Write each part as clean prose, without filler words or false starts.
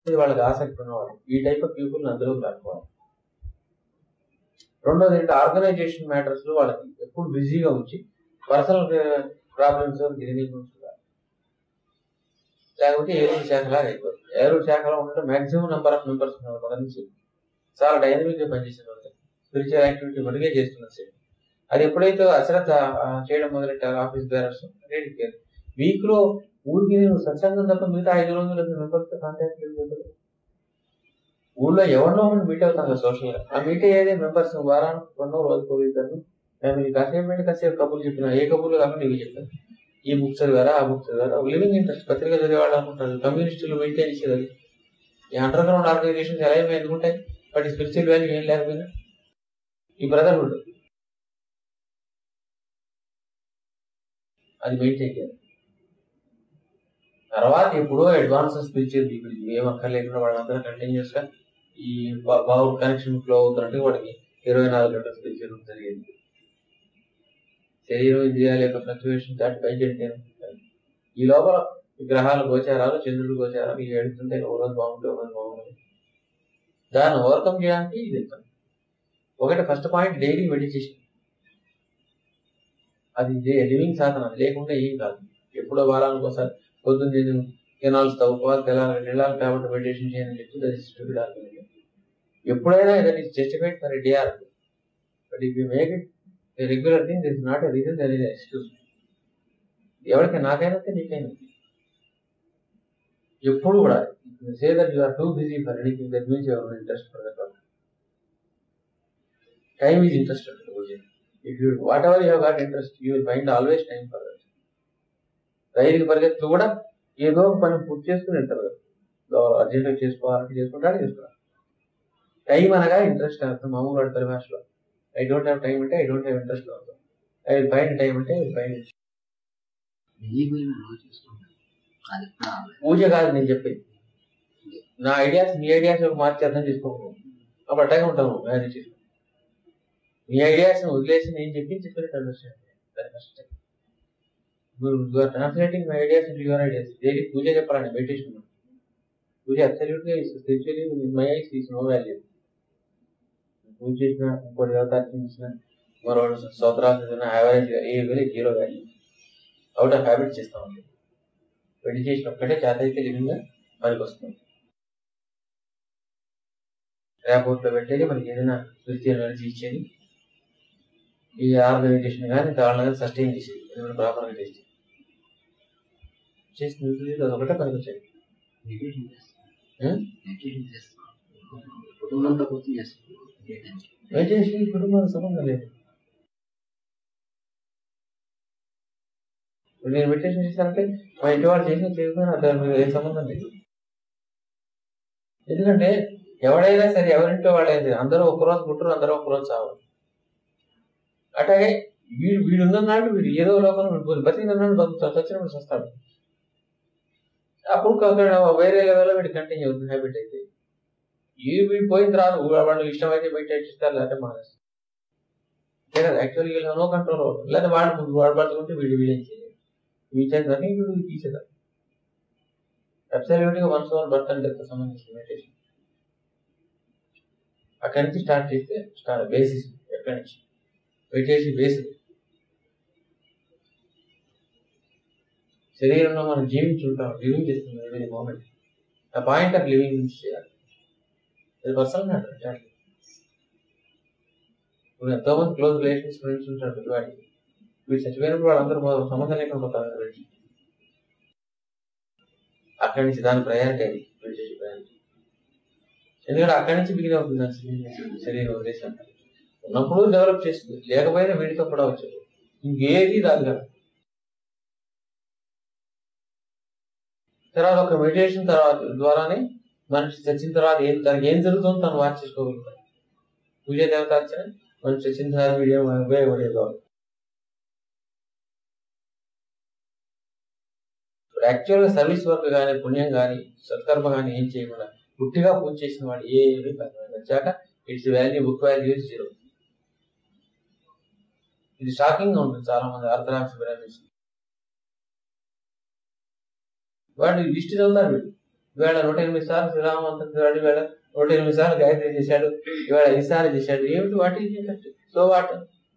వాళ్ళకి ఆసక్తి ఉన్నవాళ్ళు ఈ టైప్ ఆఫ్ పీపుల్ అందులోకి రాకపోవాలి. రెండోది ఏంటంటే ఆర్గనైజేషన్ మ్యాటర్స్ లో వాళ్ళకి ఎప్పుడు బిజీగా ఉంచి పర్సనల్ ప్రాబ్లమ్స్ లేకపోతే ఏలూరు శాఖలాగా అయిపోతుంది. ఏలూరు శాఖలో ఉంటే మాక్సిమం నెంబర్ ఆఫ్ మెంబర్స్ ఉన్నారు నుంచి చాలా డైనమిక్ గా పనిచేసిన వాళ్ళు స్పిరిచువల్ యాక్టివిటీ మటుకే చేస్తున్నారు. అది ఎప్పుడైతే అశ్రద్ధ చేయడం మొదలెట్టారు ఆఫీస్ బేరర్స్ వీక్ లో ఊరికి సత్సంగం తప్ప మిగతా 5 రోజులు మెంబర్స్ తో కాంటాక్ట్ లేదు. ఊళ్ళో ఎవరినో మీట్ అవుతాం కదా సోషల్ గా. ఆ మీట్ అయ్యేదే మెంబర్స్ వారానికి 2 రోజులు పోతారు. ఫ్యామిలీ కాసేపు కబుర్లు చెప్పిన ఏ కబుర్లు కాకుండా ఇవి చెప్తారు. ఈ బుక్స్ చదివారా ఆ బుక్స్ చదివారా ఒక లివింగ్ ఇంట్రెస్ట్ పత్రిక చదివేవాళ్ళు అనుకుంటారు. కమ్యూనిస్టులు మెయింటైన్ చేసేది ఈ అండర్ గ్రౌండ్ ఆర్గనైజేషన్స్ ఎలా ఏమి ఎందుకుంటాయి బట్ స్పిరిచువల్ వాల్యూ ఏం లేకపోయినా ఈ బ్రదర్హుడ్ అది మెయింటైన్ చేయాలి. తర్వాత ఎప్పుడో అడ్వాన్స్ స్పిరిచువల్ పీపుల్ ఏం అక్కర్లేకుండా వాళ్ళందరూ కంటిన్యూస్ గా ఈ బాగు కనెక్షన్ ఫ్లో అవుతున్నట్టు వాడికి 24 గంటల స్పిరిచువల్ జరిగేది. శరీరం ఇంద్రియాల యొక్క ఫ్లక్చువేషన్ దాటి పైకి ఈ లోపల గ్రహాల గోచారాలు చంద్రుడు గోచారాలు ఇవి ఎడుతుంటే ఒక రోజు బాగుంటే ఒక రోజు బాగుంటుంది. దాన్ని ఓవర్కమ్ చేయడానికి ఇది వెళ్తాను. ఒకటి ఫస్ట్ పాయింట్ డైలీ మెడిటేషన్. అది లివింగ్ సాధన లేకుండా ఏం కాదు. ఎప్పుడో వారానికి ఒకసారి పొద్దున్న నేను కెనాల్స్ తవ్వుకోవాలి తెల్లాలి కాబట్టి మెడిటేషన్ చేయని చెప్పి ఎప్పుడైనా that is justified for a day or two. But if you make it a regular thing that is not a reason that is excuse. ఎవరికి నాకైనా నీకైనా ఎప్పుడు కూడా say that you are too busy for anything that means your interest for that work. Time is interested. If you whatever you have got interest, you will find always time for that. రైలుకి పరిగెత్తు కూడా ఏదో పని పూర్తి చేసుకుని ఉంటారు కదా. అర్జెంట్గా చేసుకోవాలంటే చేసుకుంటాడు. టైం అనగా ఇంట్రెస్ట్ అర్థం. మామూలు వాడి పరిభాషలో ఐ డోంట్ హ్యావ్ టైం అంటే ఐ డోంట్ హ్యావ్ ఇంట్రెస్ట్ అవుతాం. ఐ విల్ ఫైండ్ టైం అంటే ఐ విల్ ఫైండ్ ఇట్. పూజ కాదు నేను చెప్పేది. నా ఐడియాస్ మీ ఐడియాస్ మార్చి అర్థం చేసుకోకూడదు. అప్పుడు అట్టగా ఉంటాము మేనేజ్ చేసుకుంటాం. మీ ఐడియాస్ వదిలేసి నేను చెప్పినట్టు understand. Translating my ideas into your ideas. Daily పూజ చెప్పాలండి. మెడిటేషన్ పూజ అబ్సల్యూట్గా spiritually in my eyes is no value. పూజ చేసిన ఇంకోటి దేవతార్చన చేసిన మరో స్తోత్రాలు చేసిన average a zero value. Out of habit చేస్తామండి. మెడిటేషన్ ఒక్కటే చేతైతే లివింగ్గా మనకి వస్తుంది. ర్యాపోర్ట్లో పెట్టేది మనకి ఏదైనా స్పిరిచువల్ ఎనర్జీ ఇచ్చేది. ఈ ఆర్గనైజేషన్ కానీ కావాలని కానీ సస్టైన్ చేసేది ఏమైనా ప్రాపర్గా చేసింది అదొకటే పనికి వచ్చేది. మెడిటేషన్ కుటుంబానికి సంబంధం లేదు. నేను మెడిటేషన్ చేశానంటే మా ఇంటి వాళ్ళు చేసిన చేయకపోయినా దానికి ఏం సంబంధం లేదు. ఎందుకంటే ఎవడైనా సరే ఎవరింటో వాళ్ళైంది అందరూ ఒక్కరోజు పుట్టరు, అందరూ ఒక్కరోజు చావు. అట్లాగే వీడున్ననాడు వీడు ఏదో లోకంలో విడిపోదు. బతికినాడు బతుకుతాడు, చచ్చినప్పుడు వస్తాడు. అప్పుడు వేరే లెవెల్లో వీడు కంటిన్యూ అవుతుంది హ్యాబిట్ అయితే. వీడు పోయిన తర్వాత వాళ్ళు ఇష్టమైతే మెడిటేట్ చేస్తారు, లేకపోతే మానేస్తారు. లేదా యాక్చువల్లీ వీళ్ళు నో కంట్రోల్ అవుతుంది. లేదా వాడు బతుకుంటే వీడేం చేయలేదు. వీటి వీడు తీసేదారు. అబ్సల్యూట్గా once over birth and death సంబంధించిన మెడిటేషన్ అక్కడి నుంచి స్టార్ట్ చేస్తే బేసిస్. ఎక్కడి నుంచి మెడిటేషన్ బేసిక్. శరీరంలో మనం జీవించుంటాం, లివింగ్ చేస్తున్నాం ఎవరీ మూమెంట్. ఆ పాయింట్ ఆఫ్ లివింగ్ నుంచి చేయాలి. అది పర్సనల్ మ్యాటర్. ఇప్పుడు ఎంతో మంది క్లోజ్ రిలేషన్స్ ఫ్రెండ్స్ ఉంటారు ప్రతివాడికి. వీడు చచ్చిపోయినప్పుడు వాళ్ళందరూ సంబంధం లేకుండా పోతారు. అక్కడి నుంచి దాని ప్రయారిటీ అది మెడిటేషన్ ప్రయారిటీ. ఎందుకంటే అక్కడి నుంచి బిగిన్ అవుతుంది శరీరం ఉద్దేశం. ఉన్నప్పుడు డెవలప్ చేస్తుంది, లేకపోయినా వీడితో కూడా వచ్చేది. ఇంకేది రాదు కదా. తర్వాత ఒక మెడిటేషన్ ద్వారానే మనిషి చచ్చిన తర్వాత తనకి ఏం జరుగుతుందో తను వాచ్ చేసుకోగలుగుతాడు. పూజ దేవతార్చన మనిషి చచ్చిన తర్వాత వీడియో ఉపయోగపడేది కాదు. యాక్చువల్గా సర్వీస్ వర్క్ కానీ పుణ్యం కానీ సత్కర్మ కానీ ఏం చేయకుండా పుట్టిగా పూజ చేసిన వాడు ఏమీ వచ్చాక ఇట్స్ వాల్యూ బుక్ వాల్యూ 0. ఇది షాకింగ్ గా ఉంటుంది చాలా మంది ఆర్థడాక్స్ బ్రాహ్మణ్స్. వాడు లిస్ట్ చదువుతారు. వీడు ఇవాళ 108 సార్లు శ్రీరామంతం చేశాడు, ఇవాళ 108 సార్లు గాయత్రి చేశాడు, ఇవాళ 5 సార్లు చేశాడు. ఏమిటి వాటి సో వాట్?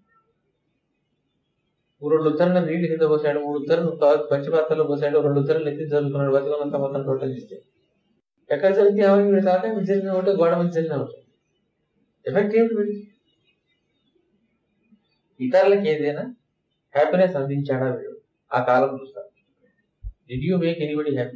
2 ఉత్తరాలు నీళ్లు కింద పోసాడు, 3 ఉత్తరాలు పంచపాత్రలో పోసాడు, 2 ఉత్తరాలు ఎత్తి చదువుకున్నాడు, బతుకున్నంత మొత్తం టోటల్ చేస్తే ఎక్కడ చదివితే అవన్నీ కాక విజయం ఒకటి గోడ విజయం ఒకటి. ఎఫెక్ట్ ఏమిటి వీడి? ఇతరులకి ఏదైనా హ్యాపీనెస్ అందించాడా వీడు? ఆ కాలం చూస్తారు. Did you make anybody happy?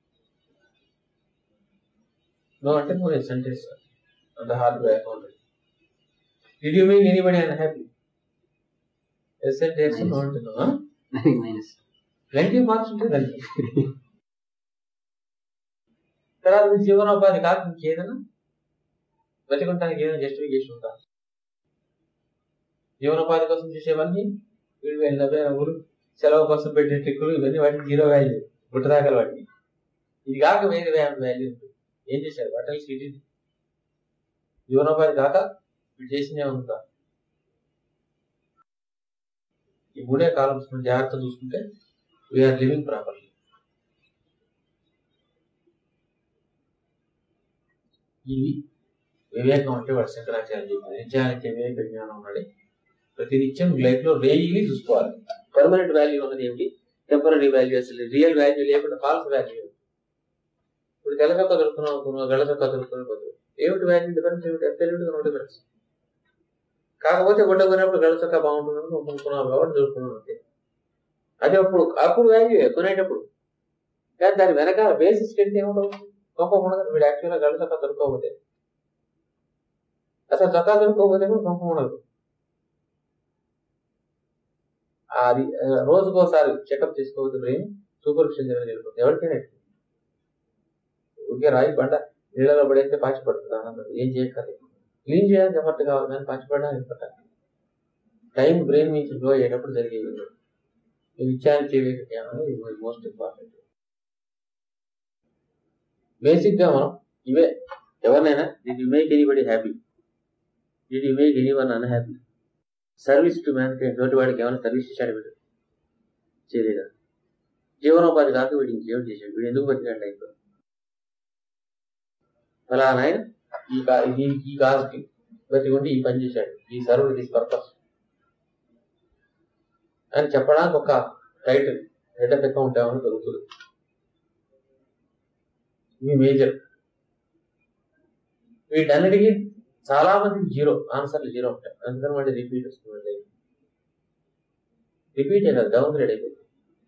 No అంటే నువ్వు సెంటెన్స్ అంత hard way account. Did you make anybody happy? Sentence no అంటే ప్lenty మార్క్స్ ఉంటాయి దానికి. తర్వాత జీవనోపాధి కాక ఇంకేదైనా బతికుంటానికి ఏదైనా జస్టిఫికేషన్ ఉందా? జీవనోపాధి కోసం చేసేవన్నీ వీళ్ళు వెళ్ళినవే ఊరు సెలవు కోసం పెట్టే ట్రిక్కులు ఇవన్నీ వాటికి 0 వాల్యూ, గుట్టదాకలు వాటికి. ఇది కాక వేరే వాల్యూ ఉంటుంది. ఏం చేశారు? వాటి సిటీ జీవనోపాధి కాక వీళ్ళు చేసిందే ఉందా? ఈ 3 కాలమ్స్ జాగ్రత్త చూసుకుంటే వీఆర్ లివింగ్ ప్రాపర్లీ. ఇవి వివేకం అంటే వాడు శంకరాచార్య చెప్పింది. నిత్యానికి వివేక జ్ఞానం ఉన్నాడు. ప్రతి నిత్యం లైఫ్ లో డైలీ చూసుకోవాలి. పర్మనెంట్ వాల్యూ ఉన్నది ఏమిటి, టెంపరీ వాల్యూ, అసలు రియల్ వాల్యూ లేకుండా ఫాల్స్ వాల్యూ. ఇప్పుడు తెల్లచొక్క దొరుకుతున్నావు, గళ్ళచొక్క దొరుకుతున్న ఏమిటి వాల్యూ? డిఫరెన్స్ ఏమిటి? అబ్సల్యూట్గా నో డిఫరెన్స్. కాకపోతే గుడ్డ కొనేప్పుడు గళ్ళచొక్క బాగుంటుందని కొనుక్కున్నావు కాబట్టి దొరుకుతున్నావు అంతే. అది అప్పుడు వాల్యూ కొనేటప్పుడు. కానీ దాని వెనకాల బేసిస్ వెళ్తే ఏముండవు, గొప్ప ఉండదు. వీడు యాక్చువల్గా గళ్ళచొక్క దొరకకపోతే, అసలు చొక్కా దొరకకపోతే కూడా గొప్ప ఉండదు. అది రోజుకోసారి చెకప్ చేసుకోవద్దు. బ్రెయిన్ సూపర్ఫిషియల్ లెవెల్ వెళ్ళిపోతుంది. ఎవరికైనా ఊరికే రాయి బండ నీళ్ళలో పడేస్తే పాచిపడుతుంది ఆనందం. ఏం చేయక్కర్లేదు. క్లీన్ చేయడానికి ఎఫర్ట్ కావాలి, కానీ పాచిపడడానికి ఎఫర్ట్. టైం బ్రెయిన్ నుంచి గ్లో అయ్యేటప్పుడు జరిగేది. విచారణ చేయడానికి మోస్ట్ ఇంపార్టెంట్. బేసిక్ గా మనం ఇవే ఎవరినైనా did you make anybody happy, did you make anyone unhappy, service to mankind, తోటి వాడికి ఏమైనా సర్వీస్ చేశాడు వీడు? చేయలేదా? జీవనోపాధి కాక వీడు ఇంకేం చేశాడు? వీడు ఎందుకు బతికాడు లైఫ్? అలా ఆయన ఈ కాజ్కి బతికుండి ఈ పని చేశాడు, ఈ సర్వ్ దిస్ పర్పస్ అని చెప్పడానికి ఒక టైటిల్ హెడ్ ఆఫ్ అకౌంట్ ఏమైనా దొరుకుతుంది. ఇవి మేజర్. వీటన్నిటికీ చాలా మందికి 0 ఆన్సర్లు 0 ఉంటాయి. అందుకని వాటి రిపీట్ వస్తుంది. రిపీట్ అయినా డౌన్ గ్రేడ్ అయిపోతుంది.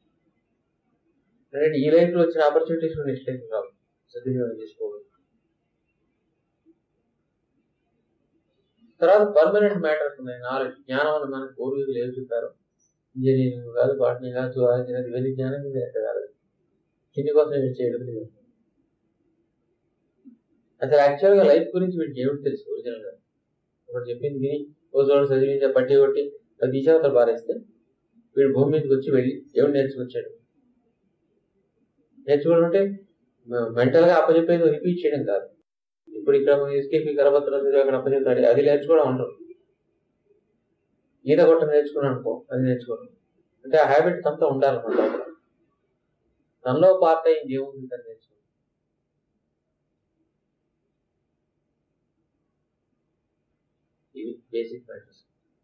ఈ లైఫ్ లో వచ్చిన ఆపర్చునిటీస్ నెక్స్ట్ లైఫ్ రావు, సద్వినియోగం చేసుకోవాలి. తర్వాత పర్మనెంట్ మ్యాటర్స్ ఉన్నాయి. నాలెడ్జ్, జ్ఞానం వల్ల మనకు పూర్వీకులు ఏం చెప్పారు, ఇంజనీరింగ్ కాదు, బాటనీ కాదు, జువాలజీ కాదు, ఇవన్నీ జ్ఞానం మీద ఎక్కడ కాదు. కింది కోసం ఏం చేయడం లేదు. అసలు యాక్చువల్గా లైఫ్ గురించి వీడికి ఏమిటి తెలుసు? ఒరిజినల్ గా ఒకటి చెప్పింది విని రోజు చదివించే బట్టి కొట్టి అది తీసేవతలు పారేస్తే వీడు భూమి మీదకి వచ్చి వెళ్ళి ఏమిటి నేర్చుకొచ్చాడు? నేర్చుకోవడం అంటే మెంటల్ గా అప్పచెప్పేది రిపీట్ చేయడం కాదు. ఇప్పుడు ఇక్కడ ఎస్కేపీ కరపత్రం అక్కడ అప్పచెప్తాడు, అది నేర్చుకోవడం అంటారు. ఈత కొట్ట నేర్చుకున్నాను అనుకో, అది నేర్చుకోవడం అంటే ఆ హ్యాబిట్ అంతా ఉండాలన్నమాట. లోపల తనలో పార్ట్ అయింది ఏముంది తను నేర్చుకోవడం. ఇది బేసిక్ ప్రాక్టీస్.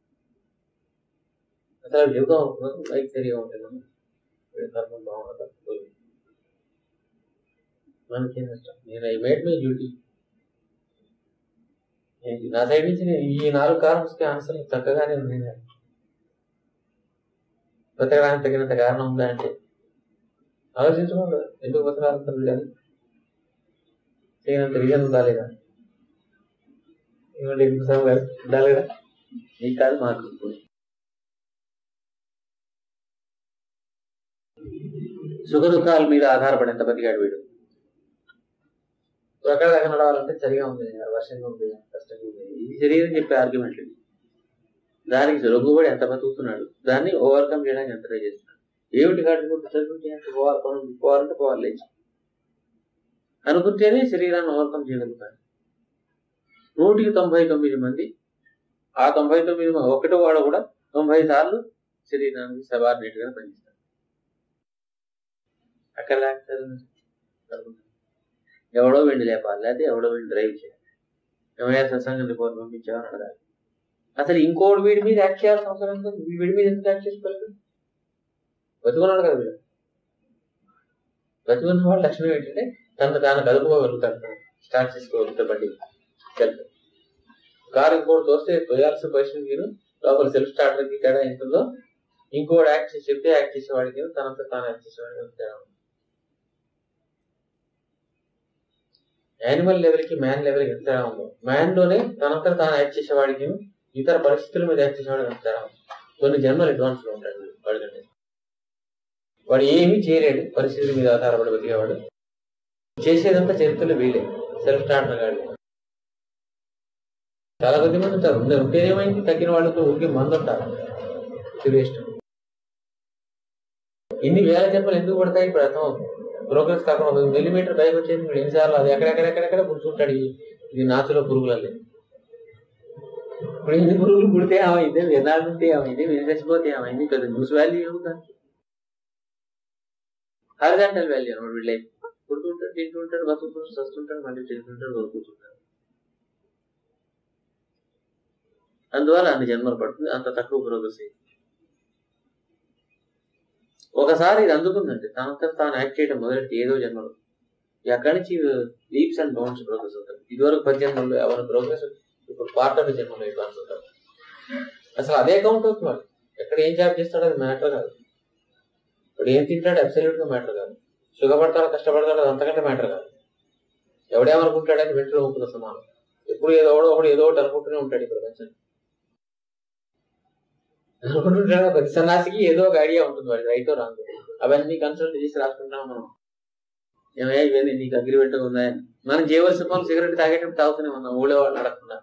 అసలు యోగా ఉంటుంది, లైఫ్ సరిగా ఉంటుంది, కర్మం బాగుంటుంది. మనకేం నష్టం? నేను ఐ మేడ్ మై డ్యూటీ. నా సైడ్ నుంచి నేను ఈ 4 కారణాలకి ఆన్సర్ చక్కగానే ఉంది. బతకడానికి తగినంత కారణం ఉందా అంటే ఆలోచించకుండా ఎందుకు బతకాలంటారు కానీ తగినంత రీజన్ ఉందా లేదా? ఏమంటే ఉండాలి కదా, నీకు కాదు మాకు. సుఖ దుఃఖాల మీద ఆధారపడేంత బతికాడు వీడు. ఎక్కడ దగ్గర నడవాలంటే చలిగా ఉంది, వర్షంగా ఉంది, కష్టంగా ఉంది, ఇది శరీరం చెప్పే ఆర్గ్యుమెంట్. దానికి రొంగుబడి ఎంత బతుకుతున్నాడు, దాన్ని ఓవర్కమ్ చేయడానికి ఎంత ట్రై చేస్తున్నాడు. ఏమిటి కాటుకుంటూ చదువుకుంటే పోవాలంటే పోవాలి, లేచి అనుకుంటేనే శరీరాన్ని ఓవర్కమ్ చేయగలుగుతాడు. 199 మంది, ఆ 99 ఒకటో వాడు కూడా 90 సార్లు శరీరానికి సబార్డినేట్ గా పనిచేస్తాడు. అక్కడ లేకపోతే ఎవడో వీడిని లేపాలి, లేకపోతే ఎవడో వీడిని డ్రైవ్ చేయాలి. ఏమైనా సత్సంగం రిపోర్ట్ పంపించామని అడగాలి. అసలు ఇంకోటి వీడి మీద యాక్ట్ చేయాల్సిన అవసరం లేదు. వీడి మీద ఎందుకు యాక్ట్ చేసుకోలేదు? బతుకున్నాడు కదా వీడు. బతుకున్న వాళ్ళ లక్షణం ఏంటంటే తను తాను కలుపుకోగలుగుతాడు, స్టార్ట్ చేసుకోగలుగుతాడు. బండి కారు ఇంకోటి తోస్తే తోయాల్సిన పరిస్థితి మీరు లోపల సెల్ఫ్ స్టార్టర్కి తేడా ఎంతుందో ఇంకోటి యాక్ట్ చేసి చెప్తే యాక్ట్ చేసేవాడికి తనంతా తాను యాక్ట్ చేసేవాడికి తేడా ఉంది. యానిమల్ లెవెల్కి మ్యాన్ లెవెల్కి ఎంత తేడా ఉందో, మ్యాన్ లోనే తనంతా తాను యాక్ట్ చేసేవాడికి ఇతర పరిస్థితుల మీద యాక్ట్ చేసేవాడికి ఎంత తేడా ఉంది. కొన్ని జన్మలు అడ్వాన్స్ లో ఉంటాడు వాడికంటే. వాడు ఏమీ చేయలేడు, పరిస్థితుల మీద ఆధారపడి బతికేవాడు. చేసేదంతా చరిత్రలో వీడే, సెల్ఫ్ స్టార్టర్ గాడు. చాలా కొద్ది మంది ఉంటారు. ఉంటేనేమైంది, తగ్గిన వాళ్ళతో ఊరికి మంది ఉంటారు. వేస్ట్. ఇన్ని వేల జన్మలు ఎందుకు పడతాయి? ఇప్పుడు అర్థం అవుతుంది. ప్రోగ్రెస్ కాకుండా మిల్లీమీటర్ పైకి వచ్చేది మీరు ఎన్నిసార్లు అది ఎక్కడెక్కడెక్కడెక్కడ పుడుతుంటాడు. ఇది నాచులో పురుగులన్నీ. ఇప్పుడు ఎన్ని పురుగులు పుడితే ఏమైంది, ఎన్నాళ్ళు ఉంటే ఏమైంది, మీరు చచ్చిపోతే ఏమైంది, కదా న్యూస్ వాల్యూ ఏముందా? హారిజాంటల్ వాల్యూ అనమాట. వీళ్ళే పుడుతుంటాడు, తింటుంటాడు, బతుకుంటాడు, చస్తుంటాడు, మళ్ళీ తింటుంటాడు, బతుకుతుంటాడు. అందువల్ల అన్ని జన్మలు పడుతుంది, అంత తక్కువ ప్రోగ్రెస్. ఒకసారి ఇది అందుకుందంటే తనంతా తాను యాక్ట్ చేయడం మొదలెట్టి ఏదో జన్మలో అక్కడి నుంచి లీప్స్ అండ్ బౌండ్స్ ప్రోగ్రెస్ అవుతారు. ఇదివరకు 10 జన్మలు ఎవరి ప్రోగ్రెస్ ఇప్పుడు క్వార్టర్ జన్మలో అడ్వాన్స్ అవుతారు. అసలు అదే కౌంట్ అవుతుంది. వాళ్ళు ఎక్కడ ఏం జాబ్ చేస్తాడో అది మ్యాటర్ కాదు. ఇప్పుడు ఏం తింటాడు అబ్సల్యూట్ గా మ్యాటర్ కాదు. సుఖపడతాడో కష్టపడతాడో అది అంతకంటే మ్యాటర్ కాదు. ఎవడేమనుకుంటాడని వెంటనే ఒప్పుకున్న సమానం. ఎప్పుడు ఒకడు ఏదో ఒకటి అనుకుంటూనే ఉంటాడు. ఇప్పుడు ప్రపంచం అనుకుంటుంటాడు. ప్రతి సన్నాసికి ఏదో ఒక ఐడియా ఉంటుంది, వాడి రైతో రాంగ్. అవన్నీ కన్సల్ట్ చేసి రాసుకుంటాం మనం. ఏమయ్యా ఇవన్నీ నీకు అగ్రిమెంట్ ఉందా? మనం చేయవలసిన పనులు సిగరెట్ తాగేటప్పుడు తాగుతూనే ఉన్నాం, ఊళ్ళో వాళ్ళు అడగకుండా.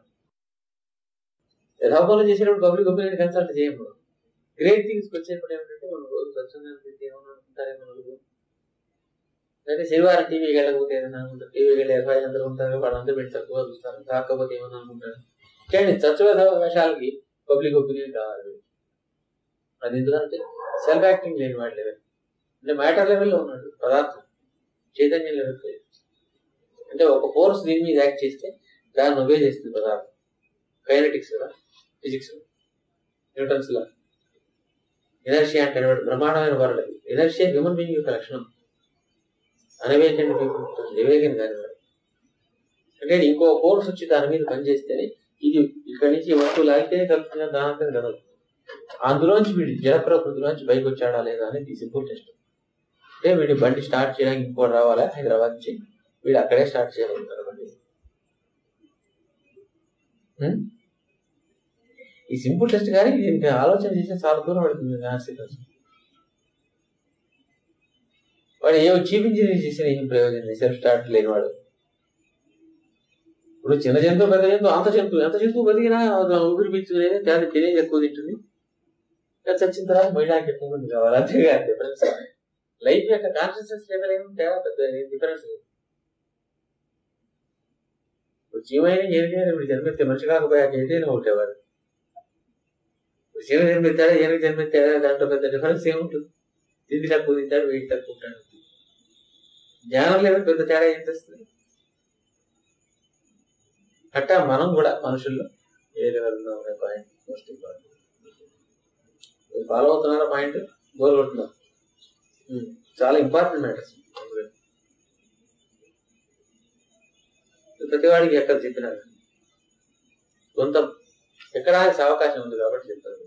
యథా పనులు చేసేటప్పుడు పబ్లిక్ ఒపీనియన్ కన్సల్ట్ చేయము. గ్రేట్ థింగ్స్కి వచ్చేటప్పుడు ఏమిటంటే మనం రోజు స్వచ్ఛంగా ఏమన్నా అనుకుంటారేమో నలుగురు. అయితే శనివారం టీవీకి వెళ్ళకపోతే ఏదైనా అనుకుంటారు. టీవీకి వెళ్ళి 20 అందరూ ఉంటారు, వాళ్ళందరూ పెట్టి తక్కువ చూస్తారు, కాకపోతే ఏమన్నా అనుకుంటారు. కానీ చచ్చువేద వేషాలకి పబ్లిక్ ఒపీనియన్ కావాలి. అది ఎందుకంటే సెల్ఫ్ యాక్టింగ్ లేని వాడి లెవెల్, అంటే మ్యాటర్ లెవెల్లో ఉన్నాడు పదార్థం, చైతన్యం లెవెల్. అంటే ఒక ఫోర్స్ దీని మీద యాక్ట్ చేస్తే దాన్ని ఒబే చేస్తుంది పదార్థం. కైనెటిక్స్ కదా, ఫిజిక్స్, న్యూటన్స్ లా. ఎనర్షియా అంటే బ్రహ్మాండమైన వరల్డ్. ఎనర్షియా హ్యూమన్ బీయింగ్ యొక్క లక్షణం. అనవేకండి వివేకం కాని వాడు. అంటే ఇంకో ఫోర్స్ వచ్చి దాని మీద పనిచేస్తేనే ఇది ఇక్కడి నుంచి వస్తువు లాగితేనే కలుగుతున్న దానంతా కదలు. అందులోంచి వీడి జడ ప్రకృతిలోంచి బయటకు వచ్చాడా లేదా అనేది సింపుల్ టెస్ట్. అంటే వీడి బండి స్టార్ట్ చేయడానికి ఇంకోటి రావాలా, హైదరాబాద్ నుంచి వీడు అక్కడే స్టార్ట్ చేయగలుగుతారు బండి. ఈ సింపుల్ టెస్ట్ కానీ దీనికి ఆలోచన చేస్తే చాలా దూరం పడుతుంది. వాడు ఏవో చీప్ ఇంజనీరింగ్ చేసిన ఏం ప్రయోజనం? సెల్ఫ్ స్టార్ట్ లేనివాడు. ఇప్పుడు చిన్న జంతువు పెద్ద జంతువు ఎంత జంతువు బతికినా ఊపిరి పీల్చుకునేది దాన్ని తినేది ఎక్కువ తింటుంది. చచ్చిన తర్వాత మహిళకి ఎక్కువ మంది కావాలి. అంతేగా డిఫరెన్స్. లైఫ్ యొక్క కాన్షియస్నెస్ లెవెల్ ఏమి తేడా పెద్ద డిఫరెన్స్ లేదు. ఇప్పుడు చీమైనా ఏదైనా ఇప్పుడు జన్మెత్తే మనిషి కాకపోయాక ఏదైనా ఒకటేవాడు. ఇప్పుడు చీమ జన్మెత్తాడా ఏనుగు జన్మెత్తాడా దాంట్లో పెద్ద డిఫరెన్స్ ఏముంటుంది? తిండి తక్కువ తింటాడు, వెయిట్ తక్కువ ఉంటాడు. జ్ఞానం లెవెల్ పెద్ద తేడా ఏం తెస్తుంది? అట్టా మనం కూడా మనుషుల్లో ఏ లెవెల్లో ఉండే పాయింట్ మోస్ట్ ఇంపార్టెంట్. ఫాలో అవుతున్నారా పాయింట్? గోల్ కొట్టున్నాం. చాలా ఇంపార్టెంట్ మ్యాటర్స్. ప్రతివాడికి ఎక్కడ చెప్పినారు కొంత ఎక్కడానికి అవకాశం ఉంది కాబట్టి చెప్తారు.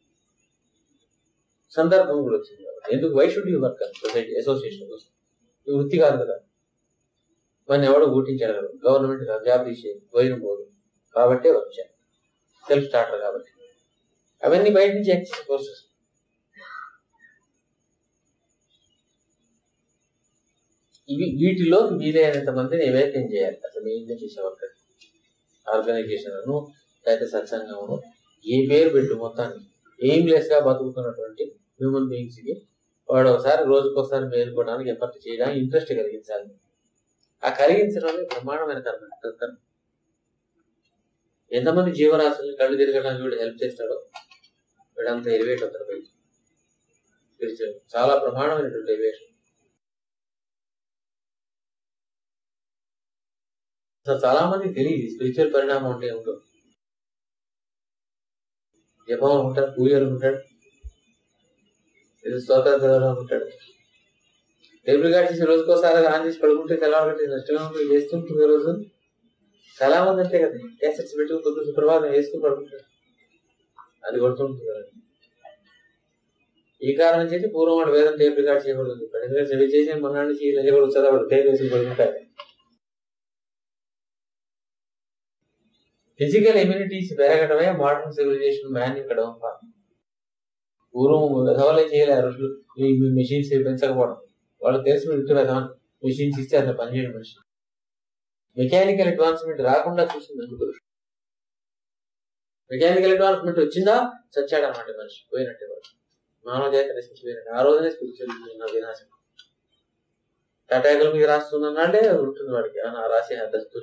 సందర్భం కూడా వచ్చింది కాబట్టి. ఎందుకు why should you work society association కోసం? ఈ వృత్తి కాదు కదా, మన ఎవడో గుర్తించారు. గవర్నమెంట్ కాదు, జాబ్ తీసేది వైరం పోదు కాబట్టే వచ్చాను. సెల్ఫ్ స్టార్టర్ కాబట్టి అవన్నీ బయట నుంచి యాక్సెస్ కోర్సెస్. వీటిలో వీలైనంత మందిని ఎవేకం చేయాలి. అసలు ఏం చేసే వర్క్ ఆర్గనైజేషన్ లేకపోతే సత్సంగము, ఏ పేరు పెట్టు మొత్తాన్ని ఎయిమ్లెస్ గా బతుకుతున్నటువంటి హ్యూమన్ బీయింగ్స్ కి వాడు ఒకసారి రోజుకోసారి మేలుకోవడానికి ఎఫర్ట్ చేయడానికి ఇంట్రెస్ట్ కలిగించాలి. ఆ కలిగించడం బ్రహ్మాండమైన కర్మ. ఎంతమంది జీవరాశుల్ని కళ్ళు తిరగడానికి వీడు హెల్ప్ చేస్తాడో వీడంతా ఎలివేట్ అవుతారు పైకి. చాలా ప్రమాణమైనటువంటి ఎలివేషన్. అసలు చాలా మందికి తెలియదు స్పిరిచువల్ పరిణామం అంటే ఏమిటో. జపం అనుకుంటాడు, పూజ అనుకుంటాడు, స్తోత్రం అనుకుంటాడు. టేబుల్ గార్డ్ చేసి రోజుకోసారి ఆన్ చేసి పడుకుంటే తెల్లవారు నష్టంగా వేస్తుంటుంది. రోజు చాలా మంది అంతే కదా, క్యాసెట్స్ పెట్టుకుని పొద్దు శుక్రవారం వేసుకుని పడుకుంటారు, అది కొడుతుంటుంది కదా. ఈ కారణం చేసి పూర్వం వాడు వేదం టేప్ రికార్డ్ చేయకూడదు. ఎందుకంటే చేసిన మన నుంచి చేయకూడదు, చదవడు, టేప్ వేసుకుని పడుకుంటారు. ఫిజికల్ ఇమ్యూనిటీస్ పెరగడమే మోడర్న్ సివిలైజేషన్ మ్యాన్ ఇక్కడ. పూర్వం వెధవలే చేయలేరు ఋషులు, ఈ మెషిన్స్ పెంచకపోవడం. వాళ్ళకి తెలిసి ఇంటి వెధవని మెషిన్స్ ఇస్తే అట్లా పనిచేయడం. మనిషి మెకానికల్ అడ్వాన్స్మెంట్ రాకుండా చూసింది అందుకు. మెకానికల్ అడ్వాన్స్మెంట్ వచ్చిందా చచ్చాడన్నమాట మనిషి, పోయినట్టే వాడు, మానవ జాతి నశించిపోయినట్టు. ఆ రోజునే స్పిరిచువల్ వినాశం. టాటాకుల మీద రాస్తున్నాడే ఉంటుంది వాడికి ఆ రాసే దస్తులు.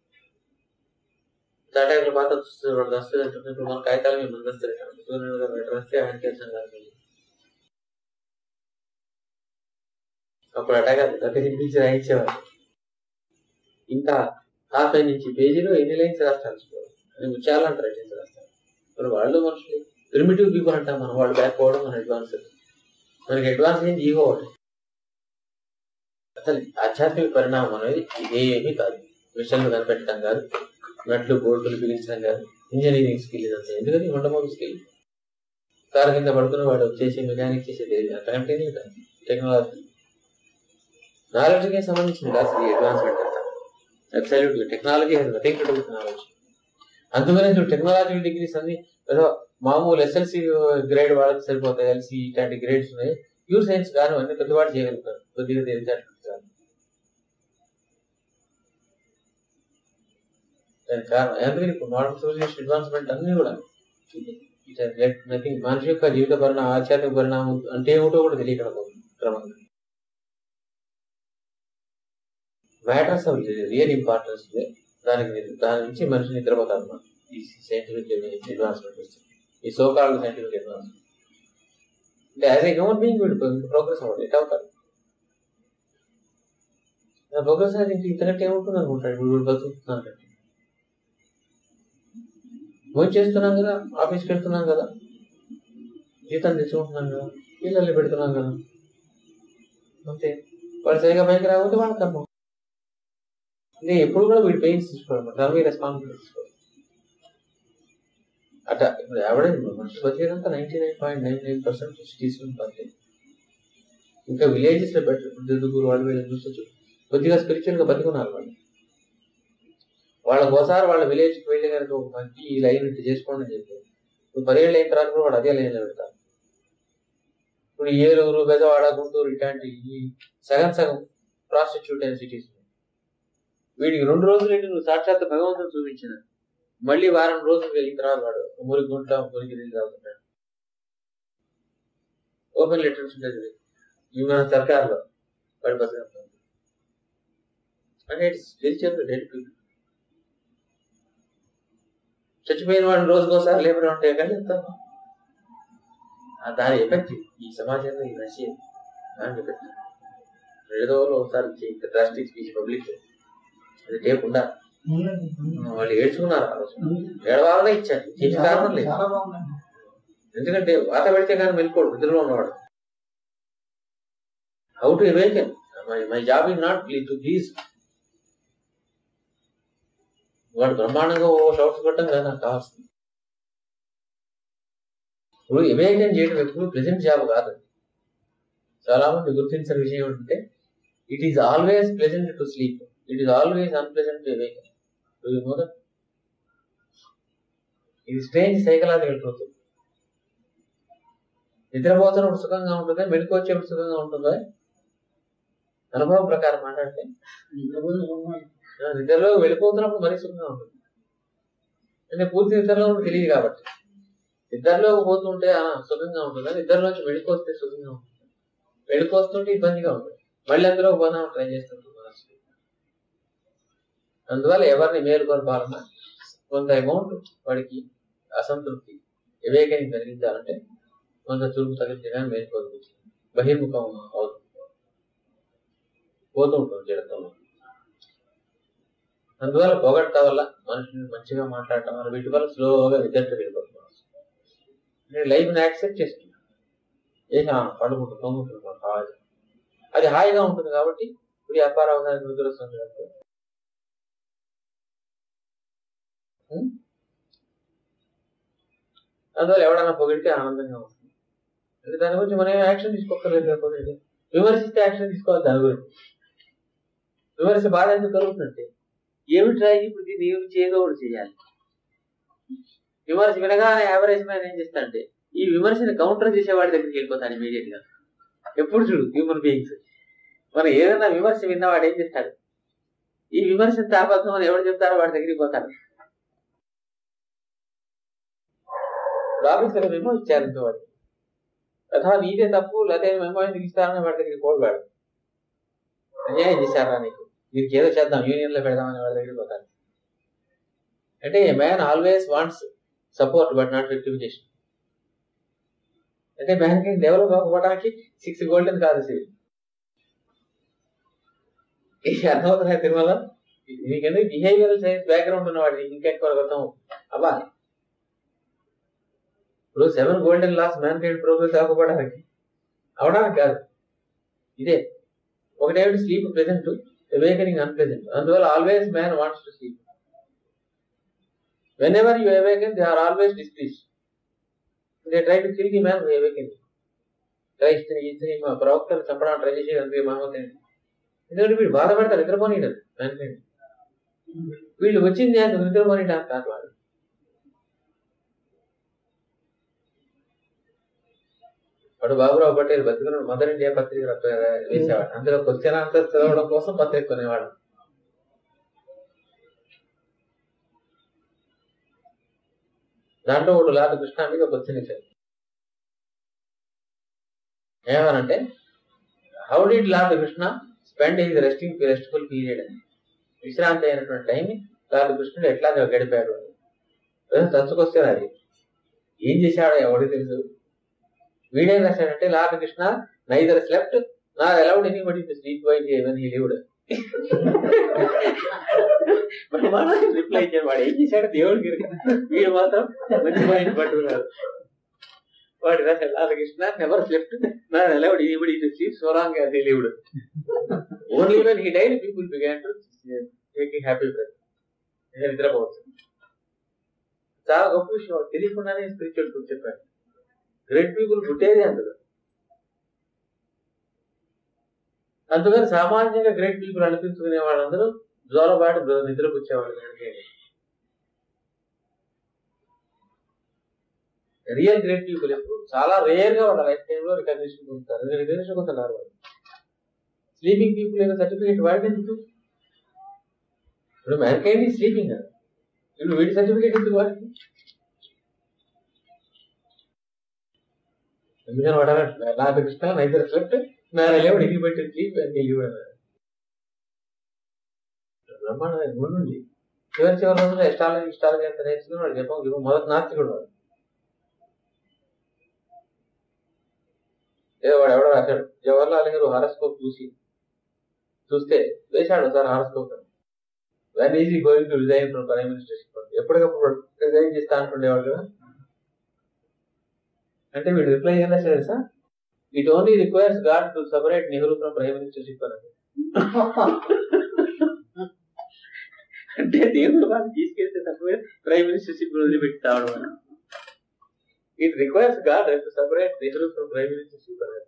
తాటాకులు పాత వాడు దస్తులు అంటుంది. ఇప్పుడు మన కాగితాల మీద మన దస్తులు రాస్తే ఆయనకి అర్థం కాదు. అప్పుడు అటాగా చింపించి రాయించేవాడు. ఇంకా 50 నుంచి పేజీలో ఎన్ని లైన్స్ రాస్తారు అని ముచ్చాలంటే రైటింగ్స్ రాస్తారు. మరి వాళ్ళు మనుషులు ప్రిమిటివ్ పీపుల్ అంటాం మనం. వాళ్ళు బ్యాక్ పోవడం మన అడ్వాన్స్. మనకి అడ్వాన్స్ ఏంటి ఈగో ఒకటి. అసలు ఆధ్యాత్మిక పరిణామం అనేది ఇదేమీ కాదు. మిషన్లు కనిపెట్టడం కాదు, నట్లు బోల్టులు బిగించడం కాదు, ఇంజనీరింగ్ స్కిల్ ఇదంతా. ఎందుకంటే ఉండమోదు స్కిల్. కారు కింద పడుకున్న వాడు వచ్చేసి మెకానిక్ చేసేది అట్లాంటిది కాదు. టెక్నాలజీ నాలెడ్జ్కి సంబంధించింది కాదు ఈ అడ్వాన్స్మెంట్ అంతా. Absolutely technology has nothing to do with knowledge. అందుకనే టెక్నాలజికల్ డిగ్రీస్ అన్ని ఏదో మామూలు ఎస్ఎల్సి గ్రేడ్ వాళ్ళకి సరిపోతాయి. ఎల్సి ఇట్లాంటి గ్రేడ్స్ ఉన్నాయి. ప్యూర్ సైన్స్ కాదు, అన్ని పెద్దవాడు చేయగలుగుతారు. కొద్దిగా తెలిసినట్టు కాదు. దానికి కారణం ఎందుకని ఇప్పుడు మోడర్న్ సివిలైజేషన్ అడ్వాన్స్మెంట్ అన్ని కూడా నథింగ్. మనిషి యొక్క జీవిత పరిణామం, ఆధ్యాత్మిక పరిణామం అంటే ఏమిటో కూడా తెలియకపోతుంది క్రమంగా. మ్యాటర్స్ ఆఫ్ రియల్ ఇంపార్టెన్స్ దాని నుంచి మనిషి నిద్రపోతారు అన్నమాట. ఈ సైంటిఫిక్ అడ్వాన్స్మెంట్ వస్తుంది, ఈ సోకాల్డ్ సైంటిఫిక్ అడ్వాన్స్మెంట్. అంటే యాజ్ ఏ హ్యూమన్ బీయింగ్ వీడు ప్రోగ్రెస్ అవ్వదు. ఎట్ అవుతారు ప్రోగ్రెస్ అనేది ఇంతకంటే ఏముంటుంది అనుకుంటాడు. ఇప్పుడు వీడు బతుకుతున్నాడు, భోజనం చేస్తున్నాం కదా, ఆఫీస్కి వెళ్తున్నాం కదా, జీతం తెచ్చుకుంటున్నాం కదా, పిల్లల్ని పెడుతున్నాం కదా, అంతే. వాడు సరిగా పైకి రాకపోతే వాళ్ళ తప్ప. అంటే ఎప్పుడు కూడా వీడి పెయిన్స్ తీసుకోవడం, దాని మీద రెస్పాన్సిబిలిటీ తీసుకోవడం. అట్లా ఇప్పుడు యావరేజ్ మనిషి బతికేదంతా 99.99% సిటీస్ ఉంటుంది. ఇంకా విలేజెస్ లో బెటర్. దిద్దుకూరు వాళ్ళు వీళ్ళు చూసొచ్చు, కొద్దిగా స్పిరిచువల్ గా బతుకున్నారు వాళ్ళు. వాళ్ళకి ఒకసారి వాళ్ళ విలేజ్కి వెళ్ళి కనుక ఒక మంచి ఈ లైన్ ఇట్లా చేసుకోండి అని చెప్పి ఇప్పుడు 10 ఏళ్ళు అయిన తర్వాత కూడా వాడు అదే లైన్లో పెడతారు. ఇప్పుడు ఏలూరు, బెజవాడ, గుంటూరు ఇట్లాంటి ఈ సగం ప్రాస్టిట్యూట్ అయిన సిటీస్. వీడికి 2 రోజులు ఏంటి నువ్వు సాక్షాత్ భగవంతుని చూపించిన, మళ్ళీ వారం రోజులు వెళ్ళిన తర్వాత వాడు మురికి గుంట మురికి నీళ్ళు తాగుతుంటాడు. ఓపెన్ లెటర్స్ ఉంటుంది ఈ మన సర్కార్లో వాడి బతుకు అంటే ఇట్స్ స్పిరిచువల్ డెడ్ పీపుల్. చచ్చిపోయిన వాడిని రోజుకోసారి లేబర్ ఉంటాయి కానీ దాని ఎఫెక్ట్ ఈ సమాజంలో ఈ నశయం దాని ఎఫెక్ట్. ఏదో ఒకసారి డ్రాస్టిక్ స్పీచ్ పబ్లిక్ అది టేప్ ఉండా వాళ్ళు ఏడ్చుకున్నారు. ఆ రోజు ఏడవాలనే ఇచ్చారు, చేసే కారణం లేదు. ఎందుకంటే వాత పెడితే కానీ వెళ్ళిపోడు నిద్రలో ఉన్నవాడు. How to awaken my job is not to please. వాడు బ్రహ్మాండంగా ఓ షౌట్స్ కొట్టడం కదా నాకు కావాల్సింది. ఇప్పుడు అవేకన్ చేయడం ఎప్పుడు ప్రెజెంట్ జాబ్ కాదు. చాలా మంది గుర్తించిన విషయం ఏంటంటే it is always pleasant to sleep, it is always unpleasant to awaken. ఇది స్ట్రేంజ్ సైకలాజికల్ ట్రూత్. నిద్రపోతున్నప్పుడు సుఖంగా ఉంటుందా, మెలకు వచ్చేప్పుడు సుఖంగా ఉంటుందా? అనుభవం ప్రకారం మాట్లాడితే నిద్రలో వెళ్ళిపోతున్నప్పుడు మరీ సుఖంగా ఉంటుంది. అంటే పూర్తి నిద్రలో తెలియదు కాబట్టి. నిద్రలో పోతుంటే సుఖంగా ఉంటుందా, నిద్రలోంచి వెళ్ళిపోతే సుఖంగా ఉంటుంది. వెళ్ళిపోతుంటే ఇబ్బందిగా ఉంటుంది, మళ్ళీ అందులో పోనా ట్రై చేస్తుంటుంది. అందువల్ల ఎవరిని మేలుకొల్పాలన్నా కొంత అమౌంట్ వాడికి అసంతృప్తి అవేకనింగ్ కలిగించాలంటే కొంత చురుకు తగ్గించడానికి మేలుకోవచ్చు. బహిర్ముఖం అవుతుంది, పోతూ ఉంటుంది జడతంలో. అందువల్ల పొగట్టడం వల్ల, మనుషులు మంచిగా మాట్లాడటం వల్ల, వీటి వల్ల స్లోగా విద్యార్థి వెళ్ళిపోతున్నాం. నేను లైఫ్ని యాక్సెప్ట్ చేస్తున్నాను, పడుకుంటు తొంగుంటున్నాను, కావాలి అది హాయిగా ఉంటుంది. కాబట్టి ఇప్పుడు వ్యాపారం నిద్రొస్తుంది. అందువల్ల ఎవడన్నా పొగిడితే ఆనందంగా ఉంటుంది. దాని గురించి మనం యాక్షన్ తీసుకోకర్లేదు. పొగిడితే విమర్శిస్తే యాక్షన్ తీసుకోవాలి. దాని గురించి విమర్శ బాధ ఎందుకు కలుగుతుందంటే, ఏమిట్రా ఇప్పుడు దీన్ని ఏదో ఒకటి చేయాలి. విమర్శ వినగానే యావరేజ్ మ్యాన్ ఏం చేస్తాడంటే ఈ విమర్శని కౌంటర్ చేసేవాడి దగ్గరికి వెళ్ళిపోతాడు ఇమీడియట్ గా. ఎప్పుడు చూడు హ్యూమన్ బీయింగ్స్, మనం ఏదైనా విమర్శ విన్నవాడు ఏం చేస్తాడు, ఈ విమర్శను తాపత్రం అని ఎవరు చెప్తారో వాడి దగ్గరికి పోతాడు. ఆఫీసర్ మేము విచారించేవాడు, అథవా నీదే తప్పు లేదా మేము ఎందుకు ఇస్తారని వాడి దగ్గరికి పోవాడు. అన్యాయం చేశారా నీకు, వీరికి ఏదో చేద్దాం, యూనియన్ లో పెడదామని వాడి దగ్గరికి పోతాడు. అంటే a man always wants support but not victimization. అంటే మ్యాన్ కి డెవలప్ అవ్వడానికి 6 గోల్డెన్ కాదు సివి. అర్థమవుతున్నాయి తిరుమల? మీకెందుకు బిహేవియరల్ సైన్స్ బ్యాక్గ్రౌండ్ ఉన్నవాడు ఇంకెక్కువ అర్థం అవ్వాలి. ఇప్పుడు 7 golden laws mankind progress అవ్వడానికి అవడానికి కాదు. ఇదే ఒకటేమిటి, స్లీప్ ప్రెజెంట్, అవేకనింగ్ అన్ప్రెజెంట్. అందువల్ల always man wants to sleep. Whenever you awaken, they are always displeased. They try to kill the man who awakens. ఇతని మా ప్రవక్తను చంపడానికి ట్రై చేసి అందుకే మహమ్మద్ ఎందుకంటే వీడు బాధపడతారు, నిద్రపోనిడు. వీళ్ళు వచ్చింది అందుకు నిద్రపోనిడు అంటారు వాడు. వాడు బాబురావు పటేల్ బతుకున్నాడు, మదర్ ఇండియా పత్రిక వేసేవాడు. అందులో క్వశ్చన్ ఆన్సర్ చదవడం కోసం పత్రిక కొనేవాడు. దాంట్లో వాడు లార్డ్ కృష్ణ మీద క్వశ్చన్ ఇచ్చాడు. ఏమనంటే, how did Lord Krishna spend his restful period అని, విశ్రాంతి అయినటువంటి టైంని లార్డ్ కృష్ణుడు ఎట్లా గడిపాడు అని తచ్చుకొస్తారు. అది ఏం చేశాడో ఎవరికి తెలుసు. వీడేం రాశాడంటే, Lord Krishna neither slept not allowed anybody to sleep while he lived. Reply ఇచ్చాడు. వాడు ఏం చేశాడు దేవుడికి, వీడు మాత్రం మంచి పాయింట్ పట్టుకున్నాడు. వాడు రాశాడు, Lord Krishna never slept not allowed anybody to sleep so long as he lived. Only when he died people began to take happy breath. నిద్రపోవచ్చు. చాలా గొప్ప విషయం, తెలియకుండానే స్పిరిచువల్ ట్రూత్ చెప్పాడు. గ్రేట్ పీపుల్ పుట్టేది అందులో. అందుకని సామాన్యంగా గ్రేట్ పీపుల్ అనిపించుకునే వాళ్ళందరూ జోలబాటు నిద్రపుచ్చేవాళ్ళు. రియల్ గ్రేట్ పీపుల్ ఎప్పుడు చాలా రేర్ గా వాళ్ళ లైఫ్ టైమ్ లో రికగ్నిషన్ పొందుతారు. రికగ్నిషన్ పొందుతున్నారు వాళ్ళు. స్లీపింగ్ పీపుల్ ఏదో సర్టిఫికేట్ వాడితే ఎందుకు? ఇప్పుడు మ్యాన్కైండ్ ఈజ్ స్లీపింగ్ కదా, ఇప్పుడు వీడి సర్టిఫికేట్ ఎందుకు వాడికి? ఎందుకని వాడాలి? Lord Krishna neither slept not allowed anybody to sleep and he lived అన్నారు. బ్రహ్మాండ గుండుండి చివరి రోజుల్లో ఇష్టాలకి ఎంత నేర్చుకుని వాడు చెప్పం. మొదటి నాస్తికుడు వాడు. వాడు ఎవడో రాశాడు, జవహర్లాల్ నెహ్రూ హారోస్కోప్ చూస్తే వేశాడు sir horoscope. When is he going to resign from prime ministership? ఎప్పటికప్పుడు రిజైన్ చేస్తా అనుకునేవాడు కదా. అంటే వీడు రిప్లై ఏం రాశాడు sir, it only requires God to separate Nehru from prime ministership అని. అంటే దేవుడు వాళ్ళు తీసుకెళ్తే తప్ప ప్రైమ్ మినిస్టర్షిప్ వదిలిపెట్టాడు అని. It requires God to separate Nehru from prime ministership అని.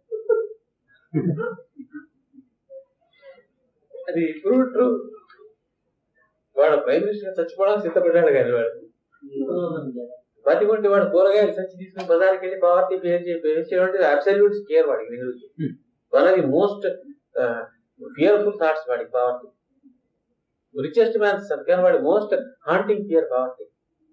అది ట్రూ. వాడు ప్రైమ్ మినిస్టర్ చచ్చిపోవడానికి సిద్ధపడ్డాడు కానీ వాడు బతికుంటే వాడు కూరగాయలు సంచి తీసుకుని బజార్కి వెళ్ళి పవర్టీ పేర్చేవాడి అబ్సల్యూట్ స్కేర్ వాడికి. నెహ్రూకి one of the most fearful thoughts వాడికి పవర్టీ. రిచెస్ట్ మ్యాన్స్ కానీ వాడి మోస్ట్ హాంటింగ్ ఫియర్ పవర్టీ.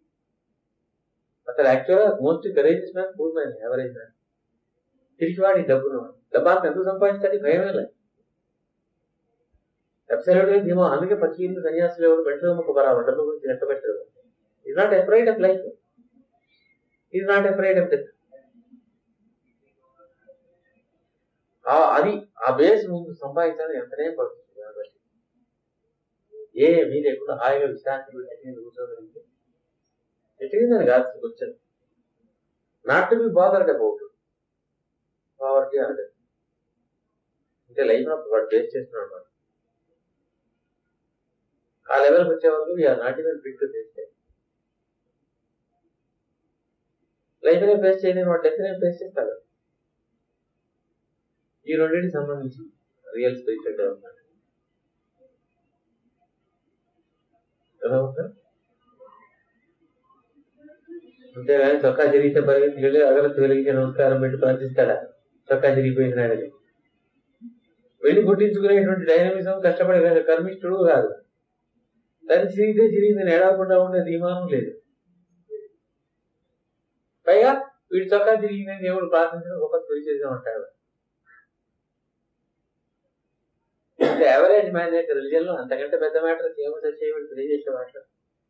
అసలు యాక్చువల్గా most courageous man poor man, average man. తిరిగి వాడి డబ్బును డబ్బాంత ఎందుకు సంపాదించాలి? భయమే లేదు. అబ్సల్యూట్ గా ధీమా. అందుకే పక్షులు సన్యాసులు ఎవరు బెడ్రూమ్ ఒక బరాబర్ డబ్బు గురించి లెక్క పెట్టారు. Is not afraid of life, is not afraid of death. అది ఆ బేస్ ముందు సంపాదించాలని ఎంతనే పడుతుంది. కాబట్టి ఏమీ లేకుండా హాయిగా విశ్రాంతి కూర్చోగలిగితే ఎట్టిందని కాదు కూర్చొని not to be bothered about poverty అంటే అంటే లైఫ్ వాడు ఫేస్ చేస్తున్నాడు వాడు ఆ లెవెల్కి వచ్చే వరకు we are not even fit to face life నే ఫేస్ చేయలేని వాడు డెత్ నే ఫేస్ చేస్తాడు. ఈ రెండింటికి సంబంధించి రియల్ స్పిరిచువల్ డెవలప్మెంట్ ఎలా ఉంటారు. అంతేగాని చొక్కా జరిగితే పరిగెత్తి అగరత్తు వెలిగించే నమస్కారం పెట్టి ప్రార్థిస్తాడా? చొక్కా జరిగిపోయినాడని వెళ్ళి పుట్టించుకునేటువంటి డైనమిజం కష్టపడే కర్మిష్ఠుడు కాదు. దాన్ని చిరిగితే చిరిగిందని ఏడవకుండా ఉండే ధీమానం లేదు. పైగా వీడి చొక్కా తిరిగిందని దేవుడు ప్రార్థించడం గొప్ప స్పిరిచువలిజం అంటాడు. యావరేజ్ మ్యాన్ యొక్క రిలీజన్ లో అంతకంటే పెద్ద మ్యాటర్ ఏమో చేయమని ప్రే చేసే మాట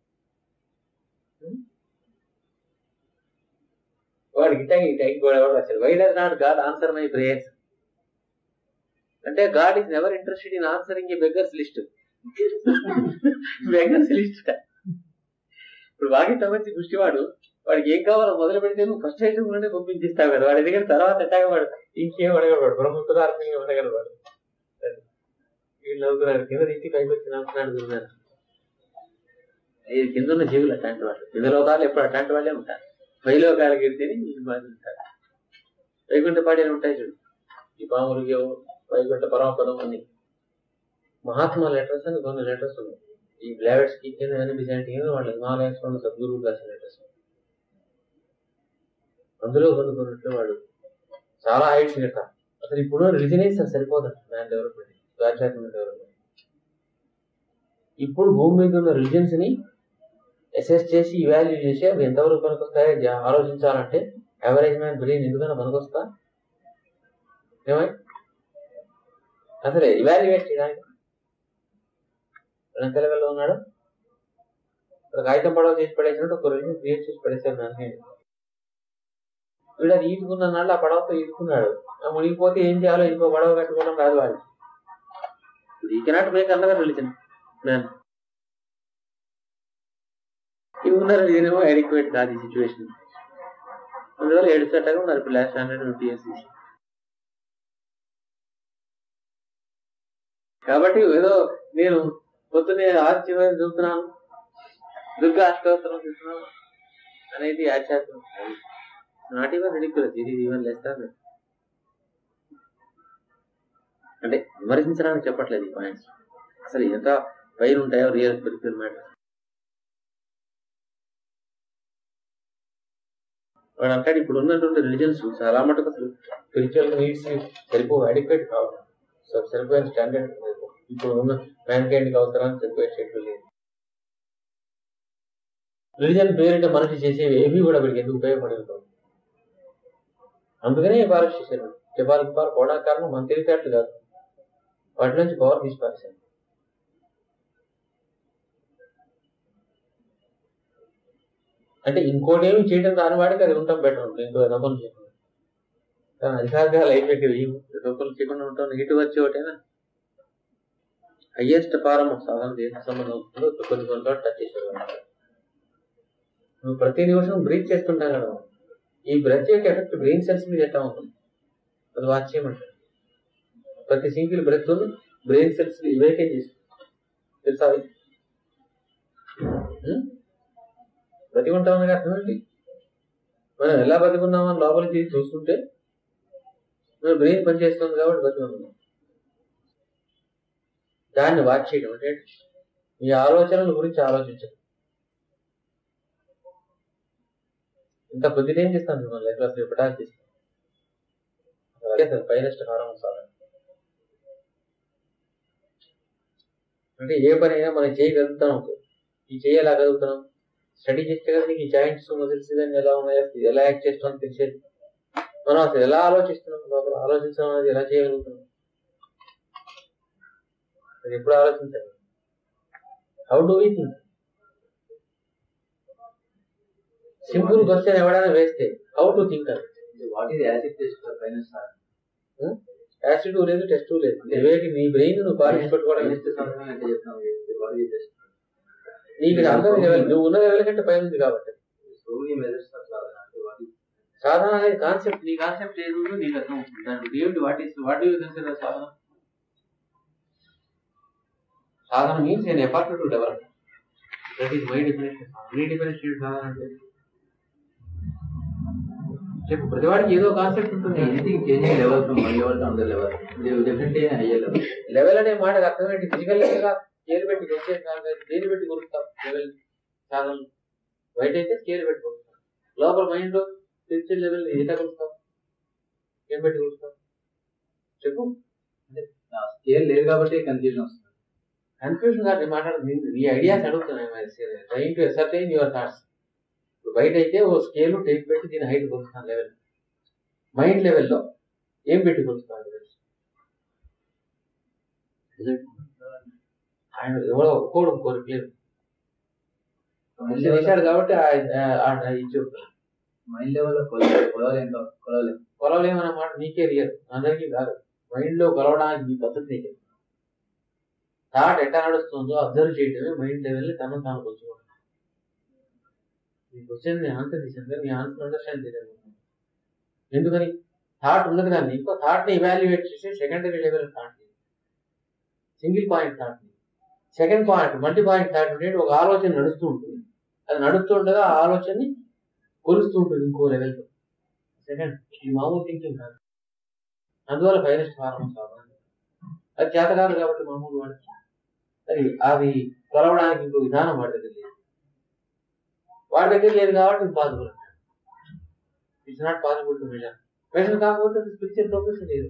వాడికి ఇటాకి కూడా వచ్చారు. Why does not God answer my prayers అంటే God is never interested in answering a beggar's list. Beggar's list ఇప్పుడు వాకిట్ల మంచి దృష్టివాడు వాడికి ఏం కావాలో మొదలు పెడితే నువ్వు ఫస్ట్ ఐటమ్ నుండి పంపించిస్తావు కదా. వాడి దగ్గర తర్వాత ఎట్టాగవాడు ఇంకేం అడగలవాడు, బ్రహ్మపురార్థంగా అడగలవాడు. వీళ్ళు నవ్వుతున్నారు కింద రీతి పైకి వచ్చి నవ్వుతున్నాడు. ఇది కింద ఉన్న జీవులు అట్లాంటి వాళ్ళు, కింద లోకాలు ఎప్పుడు అట్లాంటి వాళ్ళే ఉంటారు. పైలోకాలకి వెళ్తేనే బాధలు ఉంటారు. వైకుంఠ పాడేలు ఉంటాయి చూడు, ఈ పాములు వైకుంఠ పరమపదం అని మహాత్మా లెటర్స్ అని కొన్ని లెటర్స్ ఉన్నాయి. ఈ బ్లావెట్స్ కి కింద డిజైన్ కింద వాళ్ళు హిమాలయస్ లో సద్గురువు రాసిన లెటర్స్. అందులో కొనుక్కున్నట్టు వాళ్ళు చాలా హైట్స్ కట్టారు. అసలు ఇప్పుడు రిలీజనే సరిపోదండి మ్యాన్ డెవలప్మెంట్, ఆధ్యాత్మిక డెవలప్మెంట్. ఇప్పుడు భూమి మీద ఉన్న రిలీజన్స్ ని అసెస్ చేసి ఇవాల్యూ చేసి అవి ఎంతవరకు పనికొస్తాయో ఆలోచించాలంటే యావరేజ్ మ్యాన్ బ్రెయిన్ ఎందుకన్నా పనికొస్తా ఏమై అసలే ఇవాల్యుయేట్ చేయడానికి ఎంత లెవెల్లో ఉన్నాడు. ఒక కాగితం పడవ చేసి పడేసినట్టు ఒక రిలీజన్ క్రియేట్ చేసి పడేసారు దాన్ని. వీడు అది ఈదుకున్న నాళ్ళు ఆ పడవతో ఈదుకున్నాడు. మునిగిపోతే ఏం చేయాలో ఇంకో పడవ కట్టుకోవడం రాదు వాళ్ళు. He cannot make another religion man. ఇవి ఉన్న రిలీజన్ ఏమో అడిక్వేట్ కాదు ఈ సిచ్యువేషన్. అందువల్ల ఏడుచట్టగా ఉన్నారు ఇప్పుడు లాస్ట్ 150 years. కాబట్టి ఏదో నేను పొద్దునే ఆశ్చర్యం చూస్తున్నాను, దుర్గా అష్టోత్తరం చూస్తున్నాను అనేది ఆధ్యాత్మిక నాట్ ఈవెన్ రిడిక్యులస్. ఇది ఈవెన్ లెస్ అంటే విమర్శించడానికి చెప్పట్లేదు ఈ పాయింట్స్. అసలు ఎంత పైన ఉంటాయో రియల్ స్పిరిచువల్ మ్యాటర్. వాడు అంటాడు ఇప్పుడు ఉన్నటువంటి రిలీజన్స్ చాలా మటుకు అసలు స్పిరిచువల్ నీడ్స్ సరిపో అడిక్వేట్ కావాలి. సరిపోయిన స్టాండర్డ్ ఇప్పుడు ఉన్న మ్యాన్ కైండ్కి అవసరాన్ని సరిపోయే స్టేట్లో లేదు. రిలీజన్ పేరిట మనిషి చేసేవి ఏవి కూడా వీడికి ఎందుకు ఉపయోగపడదు. అందుకనే పాలిష్ చేశారు. జపాలకు పోవడా కారణం మన తెలివితేటలు కాదు, వాటి నుంచి పవర్ తీసి పారేశారు. అంటే ఇంకోటేమి చేయడం రాని వాడికి అది ఉండటం బెటర్, ఇంకో నమ్మకం చేయకుండా. కానీ అధికారిగా లైఫ్ ఎక్కడ నమ్మకం చేయకుండా ఉంటాం. నెగిటివ్ వచ్చే ఒకటేనా హయ్యెస్ట్ ఫారం ఆఫ్ సాధన దేశ సంబంధం అవుతుందో కొన్ని చోట్ల టచ్ చేశారు. నువ్వు ప్రతి నిమిషం బ్రీత్ చేస్తుంటాం కదా, ఈ బ్రెత్ యొక్క ఎఫెక్ట్ బ్రెయిన్ సెల్స్ మీద ఎట్లా ఉంటుంది అది వాచ్ చేయమంటారు. ప్రతి సింగిల్ బ్రెత్ బ్రెయిన్ సెల్స్ ఇవేకేం చేస్తుంది తెలుసా? బతికుంటామని అర్థమేంటి? మనం ఎలా బతికున్నామని లోపలికి చూసుకుంటే మన బ్రెయిన్ పనిచేస్తుంది కాబట్టి బతికున్నాం. దాన్ని వాచ్ చేయడం అంటే మీ ఆలోచనల గురించి ఆలోచించడం. ఇంత కొద్దిగా ఏం చేస్తాను మిమ్మల్ని లైఫ్ లో ఎప్పటికీ చేస్తాను. అదే సార్ ఫైనెస్ట్ కారణం సార్. అంటే ఏ పని అయినా మనం చేయగలుగుతాం. ఈ చేయాలా కలుగుతున్నాం స్టడీ చేస్తే కదా నీకు ఈ జాయింట్స్ మజిల్స్ ఎలా ఉన్నాయో ఎలా యాక్ట్ చేస్తామని తెలిసేది. మనం అసలు ఎలా ఆలోచిస్తున్నాం, లోపల ఆలోచించడం అనేది ఎలా చేయగలుగుతున్నాం అది ఎప్పుడు ఆలోచించాలి. How do we think? Simple question ఎవడైనా వేస్తే హౌ టు థింక్ అని. What is acid test final sir? Acid లేదు, టెస్ట్ లేదు. నీ బ్రెయిన్ నువ్వు పాలిష్ పెట్టుకోవడం నీకు అందరి లెవెల్, నువ్వు ఉన్న లెవెల్ కంటే పైన ఉంది కాబట్టి సాధన అనేది కాన్సెప్ట్. నీ కాన్సెప్ట్ ఏది ఉందో నీకు అర్థం అవుతుంది. దాని దేవుడి what you consider sadhana? Sadhana means నేను effort to develop. That is my definition. నీ డెఫినేషన్ సాధన అంటే చెప్పు. ప్రతివాడికి ఏదో కాన్సెప్ట్ ఉంటుంది. Anything changing level from one level to another level. Definitely higher level. Level అనే మాట అర్థం ఏంటి? ఫిజికల్ లెవెల్గా స్కేల్ పెట్టి వచ్చే దేని పెట్టి కొలుస్తాం లెవెల్ సాధనలు. బయట అయితే స్కేల్ పెట్టి కొలుస్తాం. లోపల మైండ్ లో స్పిరిచువల్ లెవెల్ ఎంత కొలుస్తాం? ఏం పెట్టి కొలుస్తాం చెప్పు. స్కేల్ లేదు కాబట్టి కన్ఫ్యూజన్ వస్తుంది. కన్ఫ్యూజన్ కాదు మాట్లాడుతుంది. ఈ ఐడియాస్ అడుగుతున్నాయి. Train to ascertain your thoughts. బయట అయితే ఓ స్కేల్ టేక్ పెట్టి దీని హైట్ కొలుస్తాను లెవెల్. మైండ్ లెవెల్లో ఏం పెట్టి కొలుస్తాను? ఆయన ఎవరో కోరికలేదు చేశాడు కాబట్టి చెప్తాను. మైండ్ లెవెల్లో కొలవలేమన్నమాట నీకే రియల్, అందరికీ కాదు. మైండ్ లో కొలవడానికి నీ పద్ధతి నీకే. థాట్ ఎట్లా నడుస్తుందో అబ్జర్వ్ చేయడమే మైండ్ లెవెల్ తను తాను కొలుచుకోవడం. నీ క్వశ్చన్ నీ ఆన్సర్ తీసింది, నీ ఆన్సర్ అండర్స్టాండ్ చేయలేదు. ఎందుకని? థాట్ ఉన్నది కానీ ఇంకో థాట్ ని ఇవాల్యుయేట్ చేసి secondary level thought, single point thought, second point multi point thought ఉంటే ఒక ఆలోచన నడుస్తూ ఉంటుంది. అది నడుస్తూ ఉండగా ఆ ఆలోచనని కొలుస్తూ ఉంటుంది ఇంకో లెవెల్తో. సెకండ్ ఈ మామూలు థింకింగ్ కాదు. అందువల్ల ఫైనస్ట్ ఫార్మస్ కావాలి. అది చేత కాదు కాబట్టి మామూలు వాడికి అది అవి కొలవడానికి ఇంకో విధానం వాడి దగ్గర లేదు. వాడి దగ్గర లేదు కాబట్టి ఇంపాసిబుల్ అంటాడు. It's not possible to measure. Measure కాకపోతే స్పిరిచువల్ ప్రోగ్రెస్ లేదు.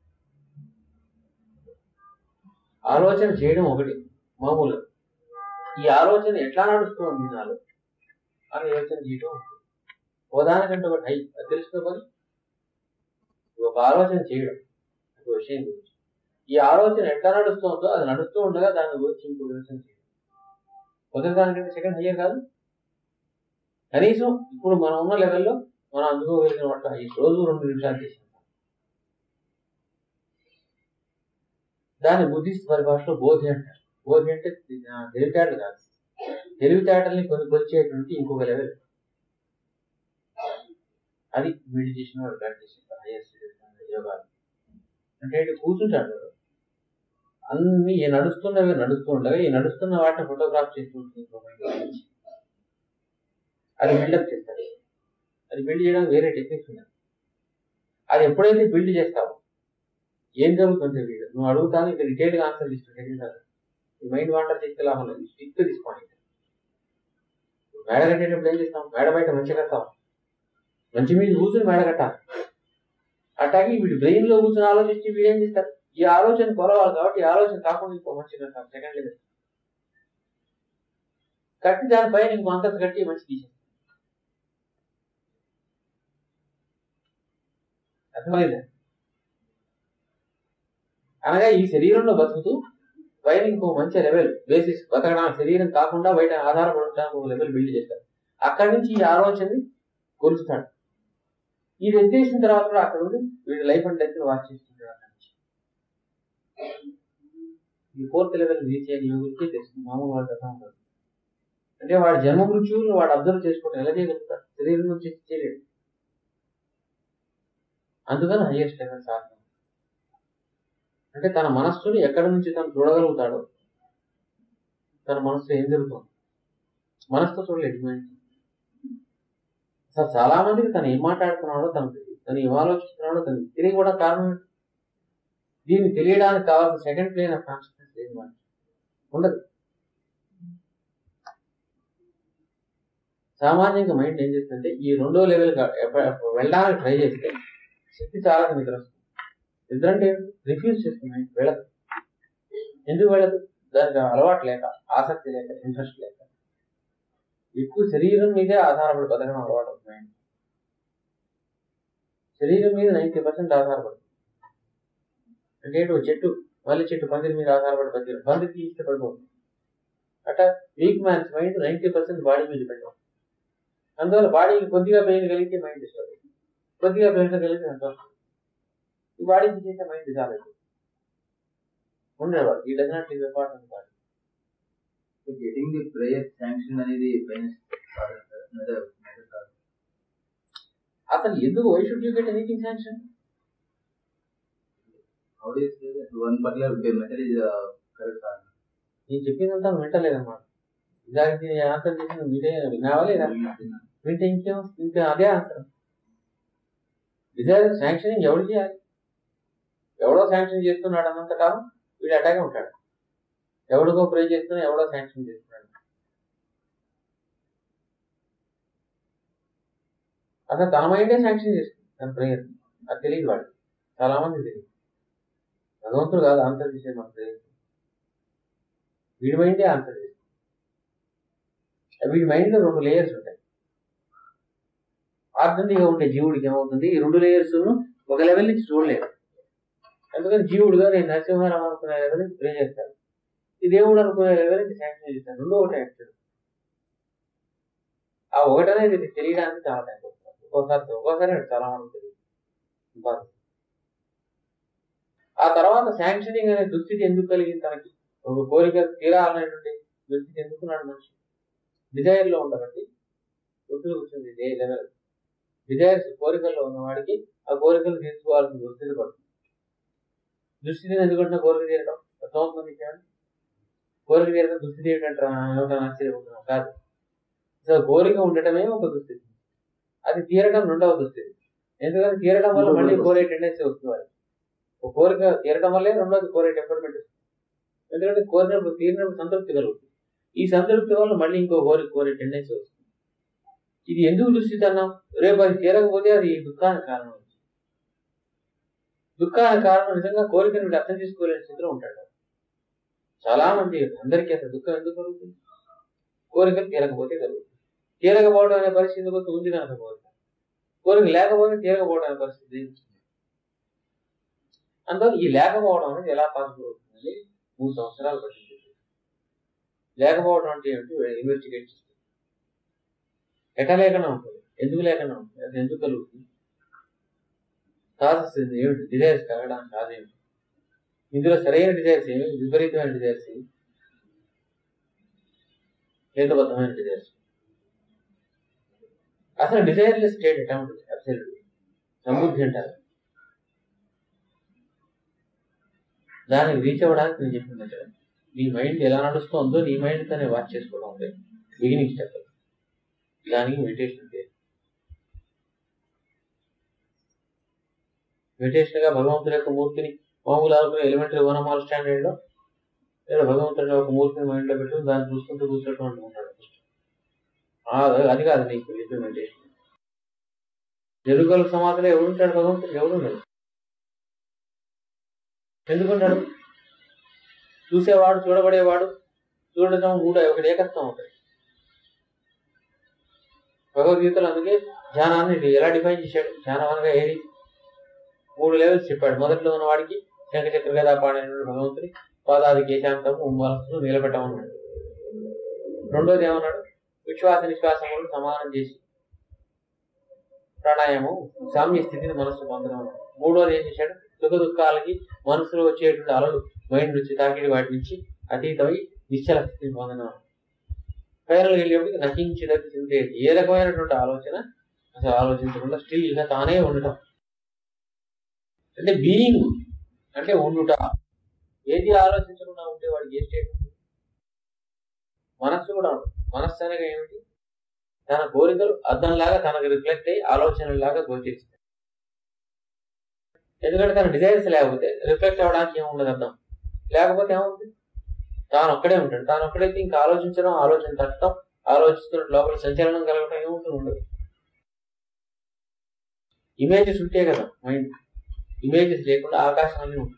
ఆలోచన చేయడం ఒకటి మామూలు. ఈ ఆలోచన ఎట్లా నడుస్తుంది నాలో అని యోచన చేయడం ఉంటుంది. ఉదాహరణకంటే ఒకటి హై అది తెలుసుకోవాలి. ఒక ఆలోచన చేయడం ఒక విషయం గురించి, ఈ ఆలోచన ఎట్లా నడుస్తుందో అది నడుస్తూ ఉండగా దాని గురించి ఇంకో యోచన చేయడం. మొదటి దానికంటే సెకండ్ హయ్యర్ కాదు. కనీసం ఇప్పుడు మనం ఉన్న లెవెల్లో మనం అందుకోగలిగిన వాటి రోజు 2 నిమిషాలు చేసుకుంటాం. దాన్ని బుద్ధిస్ట్ పరిభాషలో బోధి అంటారు. బోధి అంటే తెలివితేటలు కాదు, తెలివితేటల్ని కొలిచేటువంటి ఇంకొక లెవెల్. అది మెడిటేషన్ యోగా అంటే కూర్చుంటాడు. అన్ని నడుస్తున్నవి నడుస్తూ ఉండగా ఈ నడుస్తున్న వాటిని ఫోటోగ్రాఫ్ చేస్తుంటుంది. అది బిల్డప్ చేస్తాడు. అది బిల్డ్ చేయడానికి వేరే టెక్నిక్స్ ఉన్నాయి. అది ఎప్పుడైతే బిల్డ్ చేస్తావో ఏం జరుగుతుంది వీడు నువ్వు అడుగుతాను ఇంకా డీటెయిల్గా ఆన్సర్ తీసుకుంటాను. ఈ మైండ్ వాటర్ తీసుకెళ్ళామని స్టిక్ తీసుకోండి. మేడ కట్టేటప్పుడు ఏం చేస్తాం? మేడ బయట మంచి కడతాం. మంచి మీద కూర్చుని మేడ కట్టాలి. అట్లాగే వీడు బ్రెయిన్ లో కూర్చొని ఆలోచించి వీడు ఏం చేస్తారు? ఈ ఆలోచన కొలవాలి కాబట్టి ఈ ఆలోచన కాకుండా ఇంకో మంచి కడతాం. సెకండ్ లెవెల్ కట్టి దానిపైన ఇంకో అంతస్తు కట్టి మంచి తీసేస్తాం. అర్థమైందా? అనగా ఈ శరీరంలో బతుకుతూ పైన ఇంకో మంచి లెవెల్ బేసిస్ బతకడానికి శరీరం కాకుండా బయట ఆధారపడటానికి ఒక లెవెల్ బిల్డ్ చేస్తాడు. అక్కడి నుంచి ఈ ఆలోచనని కొలుస్తాడు. ఇది ఎత్తేసిన తర్వాత కూడా అక్కడ ఉండి వీడి లైఫ్ అండ్ డెత్ వాచ్ చేస్తుంటాడు. అక్కడి నుంచి ఈ 4th లెవెల్ రీచ్ అయిన యోగులకి తెలుస్తుంది. మామూలు వాడు అర్థం ఉంటుంది. అంటే వాడి జన్మ మృత్యువులు వాడు అబ్జర్వ్ చేసుకోవడం ఎలా చేయగలుగుతాడు? శరీరం నుంచి చేయలేడు. అందుకని హైయెస్ట్ లెవెల్ సాధన అంటే తన మనస్సుని ఎక్కడి నుంచి తను చూడగలుగుతాడో, తన మనస్సు ఏం జరుగుతుంది మనసుతో చూడలేదు. అసలు చాలా మందికి తను ఏం మాట్లాడుతున్నాడో తను ఏం ఆలోచిస్తున్నాడో తనకి తెలియ కూడా కారణం ఏంటి? దీన్ని తెలియడానికి కావాల్సిన సెకండ్ ప్లేన్ ఆఫ్ కాన్షియస్నెస్ లేదు, మనకి ఉండదు. సామాన్యంగా మైండ్ ఏం చేస్తుందంటే ఈ 2వ లెవెల్ వెళ్ళడానికి ట్రై చేస్తే శక్తి చాలా నిద్ర వస్తుంది. నిద్ర అంటే రిఫ్యూజ్ చేస్తుంది, వెళ్ళదు. ఎందుకు వెళ్ళదు? దానికి అలవాటు లేక, ఆసక్తి లేక, ఇంట్రెస్ట్ లేక. ఎక్కువ శరీరం మీదే ఆధారపడి బతకడం అలవాటు అవుతుంది. శరీరం మీద 90% ఆధారపడుతుంది. అంటే చెట్టు మళ్ళీ చెట్టు పందిరి మీద ఆధారపడి బతికి పందిరికి ఇష్టపడిపోతుంది. అట్లా వీక్ మ్యాన్స్ మైండ్ 90% బాడీ మీద డిపెండ్ అవుతుంది. అందువల్ల బాడీకి కొద్దిగా పెయిన్ కలిగితే మైండ్ డిస్టర్బ్ అవుతుంది, కొద్దిగా పెయిన్ కలిగితే సంతోషం. ఈ బాడీకి చేసే మైండ్ డిజాల్వ్ అవుతుంది. ఉండేవాడు he does not leave a part of the body. getting the prayer sanction అనేది అతను ఎందుకు why should you get anything sanction? How do you say that one particular method is correct sir? నేను చెప్పిందంతా వింటలేదన్నమాట. దానికి answer చేసిన మీరే వినావా లేదా? వింటే ఇంకేం ఇంకా అదే ఆన్సర్. డిజైర్ శాంక్షనింగ్ ఎవరు చేయాలి? ఎవడో శాంక్షన్ చేస్తున్నాడు అన్నంత కాలం వీడు అటాగే ఉంటాడు. ఎవడికో ప్రే చేస్తున్నా ఎవడో శాంక్షన్ చేస్తున్నాడు. అసలు తన మైండే శాంక్షన్ చేస్తుంది తన ప్రేయర్. అది తెలియదు వాడికి, చాలా మంది తెలియదు. భగవంతుడు కాదు ఆన్సర్ చేసేది మన ప్రేయర్, వీడి మైండే ఆన్సర్ చేస్తుంది. వీడి మైండ్లో 2 లేయర్స్ ఉంటాయి. ఆర్డినరీగా ఉండే జీవుడికి ఏమవుతుంది, ఈ 2 లేయర్స్ ఒక లెవెల్ నుంచి చూడలేదు. ఎందుకని జీవుడుగా నేను నరసింహారావు అనుకునే లెవెల్ నుంచి ప్రే చేస్తాను, ఈ దేవుడు అనుకునే లెవెల్ నుంచి శాంక్షన్ చేస్తాను. 2 ఒకటే యాక్చువల్. ఆ ఒకటనేది తెలియడానికి చాలా టైం పడుతుంది. ఒక్కోసారి చాలా మంది తెలియదు. ఆ తర్వాత శాంక్షనింగ్ అనే దుస్థితి ఎందుకు కలిగింది తనకి? ఒక కోరిక తీరాలనేటువంటి దుస్థితి ఎందుకున్నాడు మనిషి? డిజైర్లో ఉండబట్టి ఒత్తిడి వచ్చింది. ఇదే లెవెల్ డిజైర్స్ కోరికల్లో ఉన్నవాడికి ఆ కోరికలు తీర్చుకోవాల్సిన దుస్థితి పడుతుంది. దుస్థితిని ఎందుకంటే కోరిక తీరడం అర్థమవుతుంది. కోరిక తీరడం దుస్థితి ఏంటంటే ఆశ్చర్యపోతున్నాం కాదు. సో కోరిక ఉండటమే ఒక దుస్థితి, అది తీరడం 2వ దుస్థితి. ఎందుకంటే తీరడం వల్ల మళ్ళీ కోరే టెండెన్సీ వస్తుంది. ఒక కోరిక తీరడం వల్లే 2వది కోరే టెంపర్మెంట్ వస్తుంది. ఎందుకంటే కోరినప్పుడు తీరినప్పుడు సంతృప్తి కలుగుతుంది. ఈ సంతృప్తి వల్ల మళ్ళీ ఇంకో కోరే టెండెన్సీ వస్తుంది. ఇది ఎందుకు దుస్థితి అన్నాం? రేపు అది తీరకపోతే అది దుఃఖానికి కారణం. దుఃఖానికి కారణం నిజంగా కోరికను అర్థం చేసుకోలేని స్థితిలో ఉంటాడు చాలా మంది. అందరికీ అసలు దుఃఖం ఎందుకు కలుగుతుంది? కోరికలు తీరకపోతే కలుగుతుంది. తీరకపోవడం అనే పరిస్థితి ఉంది కనుక కోరిక లేకపోతే తీరకపోవడం అనే పరిస్థితి. అందువల్ల ఈ లేకపోవడం అనేది ఎలా పాసిబుల్ అవుతుంది? 3 సంవత్సరాలు పట్టింది. లేకపోవడం అంటే ఏమిటి ఇన్వెస్టిగేట్ చేస్తుంది. ఎట్లా లేకుండా ఉంటుంది, ఎందుకు లేకుండా ఉంటుంది, అది ఎందుకు కలుగుతుంది, కాజెస్ ఏమిటి, డిజైర్స్ కలగడానికి కాదేమిటి, ఇందులో సరైన డిజైర్స్ ఏమి, విపరీతమైన డిజైర్స్ ఏమి, హేతుబద్ధమైన డిజైర్స్. అసలు డిజైర్లెస్ స్టేట్ ఎట్లా ఉంటుంది? అబ్సల్యూట్లీ సమృద్ధి అంటారు. దానికి రీచ్ అవ్వడానికి నేను చెప్పింది నీ మైండ్ ఎలా నడుస్తుందో నీ మైండ్ తోనే వాచ్ చేసుకోవడం ఉంటుంది బిగినింగ్ స్టెప్. దానికి మెడిటేషన్ పేరు. మెడిటేషన్ గా భగవంతుడి యొక్క మూర్తిని మామూలు ఎలిమెంటరీ 1 స్టాండర్డ్ లో లేదా భగవంతుడి యొక్క మూర్తిని మైండ్ లో పెట్టుకుని దాన్ని చూసుకుంటూ కూర్చోటం అనుకుంటాడు. అది కాదు నీకు మెడిటేషన్. ఎరుగల సమాధిలో ఎవడుంటాడు? భగవంతుడు ఎవడు ఉండడు. ఎందుకుంటాడు? చూసేవాడు, చూడబడేవాడు, చూడటం 3 ఒకటి ఏకత్వం ఉంటుంది. భగవద్గీతలో అందుకే ధ్యానాన్ని ఎలా డిఫైన్ చేశాడు? ధ్యానం అనగా ఏది? 3 లెవెల్స్ చెప్పాడు. మొదట్లో ఉన్న వాడికి శంఖచక్ర గదా పాడిన భగవంతుని పాదాది కేశాంతము మనస్సును నిలబెట్టమన్నాడు. 2వది ఏమన్నాడు? విశ్వాస నిశ్వాసములను సమానం చేసి ప్రాణాయామం సామ్య స్థితిని మనస్సు పొందడం అన్నాడు. 3వది ఏం చేశాడు? సుఖ దుఃఖాలకి మనసులో వచ్చేటువంటి అలలు మైండ్ నుంచి తాకిడి వాటి నుంచి అతీతమై నిశ్చల స్థితిని పొందడం. ఫైనల్ వెళ్ళేప్పటికి నశించేది చింతేది. ఏ రకమైనటువంటి ఆలోచన అసలు ఆలోచించకుండా స్టిల్ గా తానే ఉండటం అంటే బీయింగ్ అంటే ఉండుట. ఏది ఆలోచించకుండా ఉంటే వాడికి ఏ స్టేట్ ఉంటుంది? మనస్సు కూడా ఉంటుంది. మనస్సు అనగా ఏమిటి? తన కోరికలు అద్దంలాగా తనకు రిఫ్లెక్ట్ అయ్యి ఆలోచనలాగా గోచరిస్తాయి. ఎందుకంటే తన డిజైర్స్ లేకపోతే రిఫ్లెక్ట్ అవ్వడానికి ఏముండదు, అర్థం లేకపోతే ఏముంది? తాను ఒక్కడే ఉంటాడు. తాను ఒక్కడైతే ఇంకా ఆలోచించడం, ఆలోచన తట్టడం, ఆలోచిస్తున్న లోపల సంచలనం కలగడం ఏముంటుంది? ఉండదు. ఇమేజెస్ ఉంటే కదా మైండ్. ఇమేజెస్ లేకుండా ఆకాశం అన్నీ ఉంటుంది.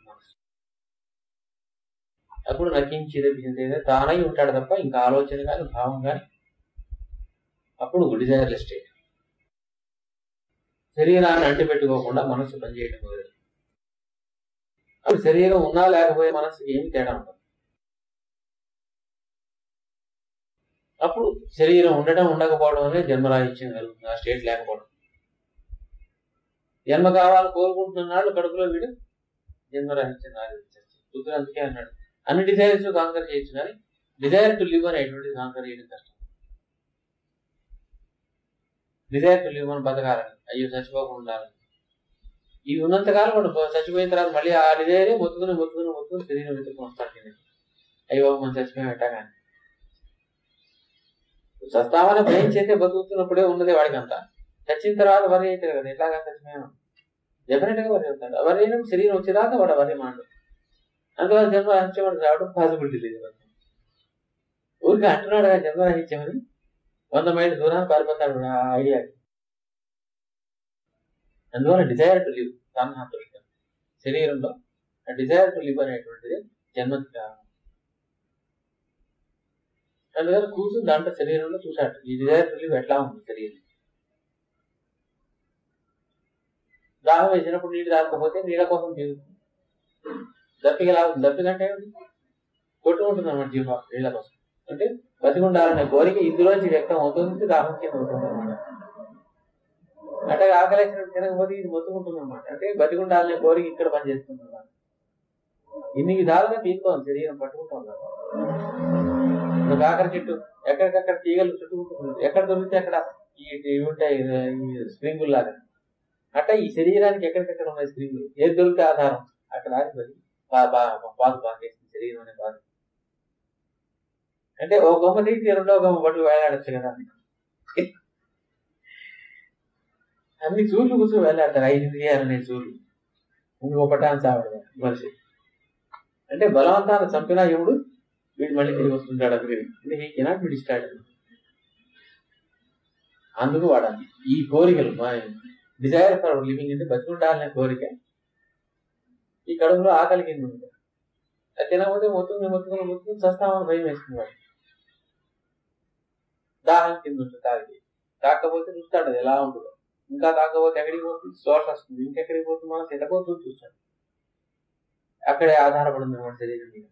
అప్పుడు నకించేది తానై ఉంటాడు తప్ప ఇంకా ఆలోచన కానీ భావం కానీ. అప్పుడు డిజైర్లెస్ స్టేట్. శరీరాన్ని అంటిపెట్టుకోకుండా మనస్సు పనిచేయడం మొదలు. అప్పుడు శరీరం ఉన్నా లేకపోయే మనస్సుకి ఏమి తేడా ఉండదు. అప్పుడు శరీరం ఉండటం ఉండకపోవడం అనేది జన్మరాహిత్యం కలుగుతుంది. ఆ స్టేట్ లేకపోవడం. జన్మ కావాలని కోరుకుంటున్నాడు కడుపులో వీడు జన్మరాహిత్యం రాహిత్యం. అందుకే అన్నాడు అన్ని డిజైర్స్ కాంకర్ చేయొచ్చు కానీ డిజైర్ టు లివ్ అనేటువంటిది కాంకర్ చేయడం కష్టం. డిజైర్ టు లివ్ అని బతకాలని, అయ్యో చచ్చిపోకుండా ఉండాలని, ఇవి ఉన్నంతకాలం వాడు చచ్చిపోయిన తర్వాత మళ్ళీ ఆ డిజైరే మొత్తుకుని శరీరం వెతుకుని వస్తాడు. అయ్యో మనం చచ్చిపోయాం ఎట్టగాని. చస్తామని భయం చేస్తే బతుకుతున్నప్పుడే ఉన్నదే వాడికి అంతా. చచ్చిన తర్వాత వరి అవుతాడు కదా, ఎట్లాగా చచ్చిపోయాను డెఫినెట్ గా వరి అవుతాడు. వరి అయినా శరీరం వచ్చేదాకా వాడు వరి మాట. అందువల్ల జన్మ రహించేవాడు రావడం పాసిబిలిటీ లేదు. ఊరికి అంటున్నాడు కదా జన్మ రహించామని, 100 మైళ్ళ దూరాన్ని పారిపోతాడు ఆ ఐడియాకి. అందువల్ల డిజైర్ టు లివ్ సంతృష్టం శరీరంలో డిజైర్ టు లివ్ అనేటువంటిది జన్మకి కారణం. అందువల్ల కూర్చుని దాంట్లో శరీరంలో చూశాడు ఈ డిజైర్ టు లివ్ ఎట్లా ఉంది శరీరం. దాహం వేసినప్పుడు నీళ్ళు తాగకపోతే నీళ్ళ కోసం జీవితం దప్పిక లాగుతుంది. దప్పికంటే కొట్టు ఉంటుంది అన్నమాట జీవ నీళ్ళ కోసం. అంటే బతికుండాలనే కోరిక ఇందులోంచి వ్యక్తం అవుతుంది, దాహం కింద ఉంటుంది అనమాట. అంటే ఆకలేసినట్టు తినకపోతే ఇది మొత్తుకుంటుంది అనమాట. అంటే బతికుండాలనే కోరిక ఇక్కడ పనిచేస్తుంది అనమాట. ఇన్ని విధాలుగా తీసుకోవాలి శరీరం పట్టుకుంటాం కదా. ఇప్పుడు కాకర చెట్టు ఎక్కడికక్కడ తీగలు చుట్టుకుంటుంది, ఎక్కడ దొరికితే అక్కడ ఇవి ఉంటాయి ఈ స్ప్రింగుల్ లాగా. అట్లా ఈ శరీరానికి ఎక్కడికక్కడ ఉన్నాయి స్ప్రింగులు, ఏది దొరికితే ఆధారం అక్కడ ఆగిపోయి పాలు పాకేస్తుంది శరీరం అనే బాధ. అంటే ఓ గొమ్మ తీసి రెండో గొమ్మ పట్టు వేలాడచ్చు కదా. అన్ని చూర్లు కూర్చొని వేలాడతారు, 5 ఇంద్రియాలనే చూర్లు. ఇంకో పట్టాన్ని చావడు మనిషి. అంటే బలవంతాన్ని చంపినా ఎవడు వీడు మళ్ళీ తిరిగి వస్తుంటాడు అక్కడికి. అంటే హీ కెనాట్ బి డిస్ట్రాక్టెడ్. అందుకు వాడాలి ఈ కోరికలు. డిజైర్ ఫర్ లివింగ్ అంటే బతికుండాలనే కోరిక ఈ కడుపులో ఆకలి కింద ఉంది. అది తినకపోతే మొత్తుకుని చస్తామని భయం వేస్తుంది వాడు. దాహం కింద ఉంటుంది, తాకపోతే చూస్తాడు అది ఎలా ఉంటుందో. ఇంకా తాకపోతే ఎక్కడికి పోతుంది, శ్వాస వస్తుంది. ఇంకెక్కడికి పోతుంది, మనం తినకపోతుంది చూస్తాడు. అక్కడే ఆధారపడింది మన శరీరం మీద.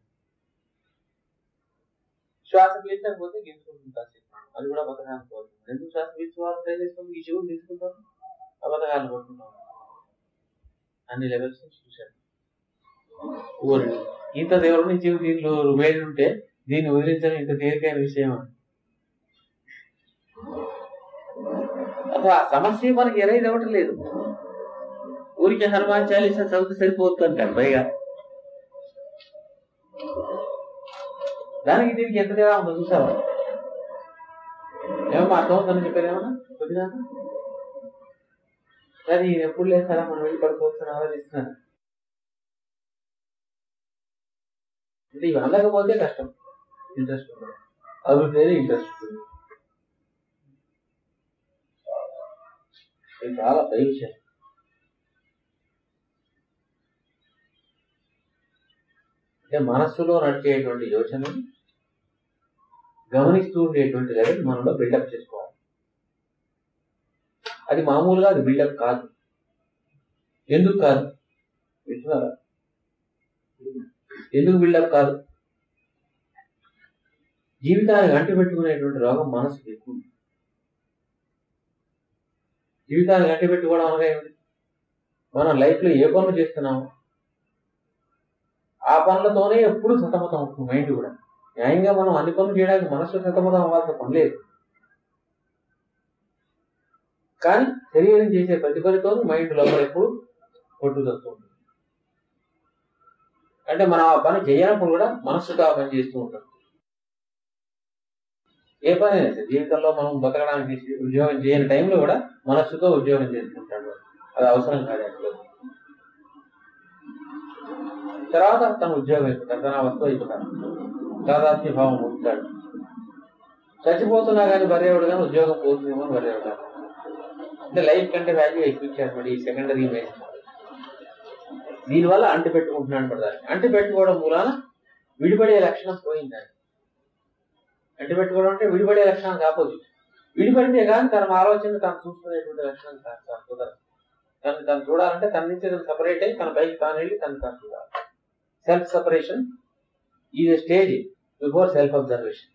శ్వాస పీల్చకపోతే గింజుకుంటుంది కాసేపు, అది కూడా బతకాలని కోరుతుంది. ఎందుకు శ్వాస పీల్చుకోవాలని ట్రై చేస్తాం, ఈ చెవులు తీసుకుంటాం, ఆ బతకాలని కోరుకుంటాం. అన్ని లెవెల్స్ చూశాడు. ఊరి ఇంత దేవుడి నుంచి దీంట్లో వేడి ఉంటే దీన్ని వదిలించడం ఇంత తేలికైన విషయం. అసలు ఆ సమస్య మనకి ఎరైజ్ అవ్వటం లేదు. ఊరికి హనుమాన్ చాలీసా చదివితే సరిపోతుంటాడు పైగా. దానికి దీనికి ఎంత తేడా ఉందో చూసావా? ఏమో అర్థమవుతుందని చెప్పారు ఏమన్నా కొద్దిగా. అది ఎప్పుడు లేస్తారా మనం వెళ్ళి పడుకోవచ్చు ఆలోచిస్తున్నాను. అంటే ఇవి అందకపోతే కష్టం. ఇంట్రెస్ట్ ఉంటుంది, అభివృద్ధి అనేది ఇంట్రెస్ట్ ఉంటుంది. ఇది చాలా పై విషయం. అంటే మనస్సులో నడిచేటువంటి యోచనను గమనిస్తూ ఉండేటువంటి లెవెల్ మనలో బిల్డప్ చేసుకోవాలి. అది మామూలుగా అది బిల్డప్ కాదు. ఎందుకు కాదు వింటున్నారా? ఎందుకు బిల్డప్ కాదు? జీవితానికి అంటిపెట్టుకునేటువంటి రోగం మనసుకు ఎక్కువ. జీవితానికి అంటిపెట్టుకోవడం అనగా ఏమిటి? మనం లైఫ్ లో ఏ పనులు చేస్తున్నాము ఆ పనులతోనే ఎప్పుడు సతమతం అవుతుంది మైండ్ కూడా. న్యాయంగా మనం అన్ని పనులు చేయడానికి మనసు సతమతం అవ్వాల్సిన పని లేదు. కానీ శరీరం చేసే ప్రతి పనితో మైండ్ లోపల ఎప్పుడు కొట్టుకొస్తుంది. అంటే మనం ఆ పని చేయనప్పుడు కూడా మనస్సుతో ఆ పని చేస్తూ ఉంటాం. ఏ పని అయినా జీవితంలో మనం బతకడానికి ఉద్యోగం చేయని టైంలో కూడా మనస్సుతో ఉద్యోగం చేసుకుంటాడు. అది అవసరం కాదు అసలు. తర్వాత తన ఉద్యోగం అయిపోతాడు, తన వస్తువు అయిపోతాడు, దాదాత్మ్య భావం పొందుతాడు. చచ్చిపోతున్నా కానీ బరేవాడు కానీ ఉద్యోగం పోతుందేమో అని బరేవాడు. అంటే లైఫ్ కంటే వాల్యూ ఎక్కువ మరి ఈ సెకండరీ ఇమేజ్. దీనివల్ల అంటి పెట్టుకుంటున్నాడు పడతారు. అంటి పెట్టుకోవడం మూలాన విడిపడే లక్షణం పోయింది. అంటి పెట్టుకోవడం అంటే విడిపడే లక్షణానికి ఆపోజిట్. విడిపడితే కానీ తన ఆలోచన తను చూసుకునేటువంటి లక్షణం కుదరదు. తను చూడాలంటే తన నుంచి తను సపరేట్ అయ్యి తన పైకి తాను వెళ్ళి తను చూడాలి. Self separation is a stage before self observation.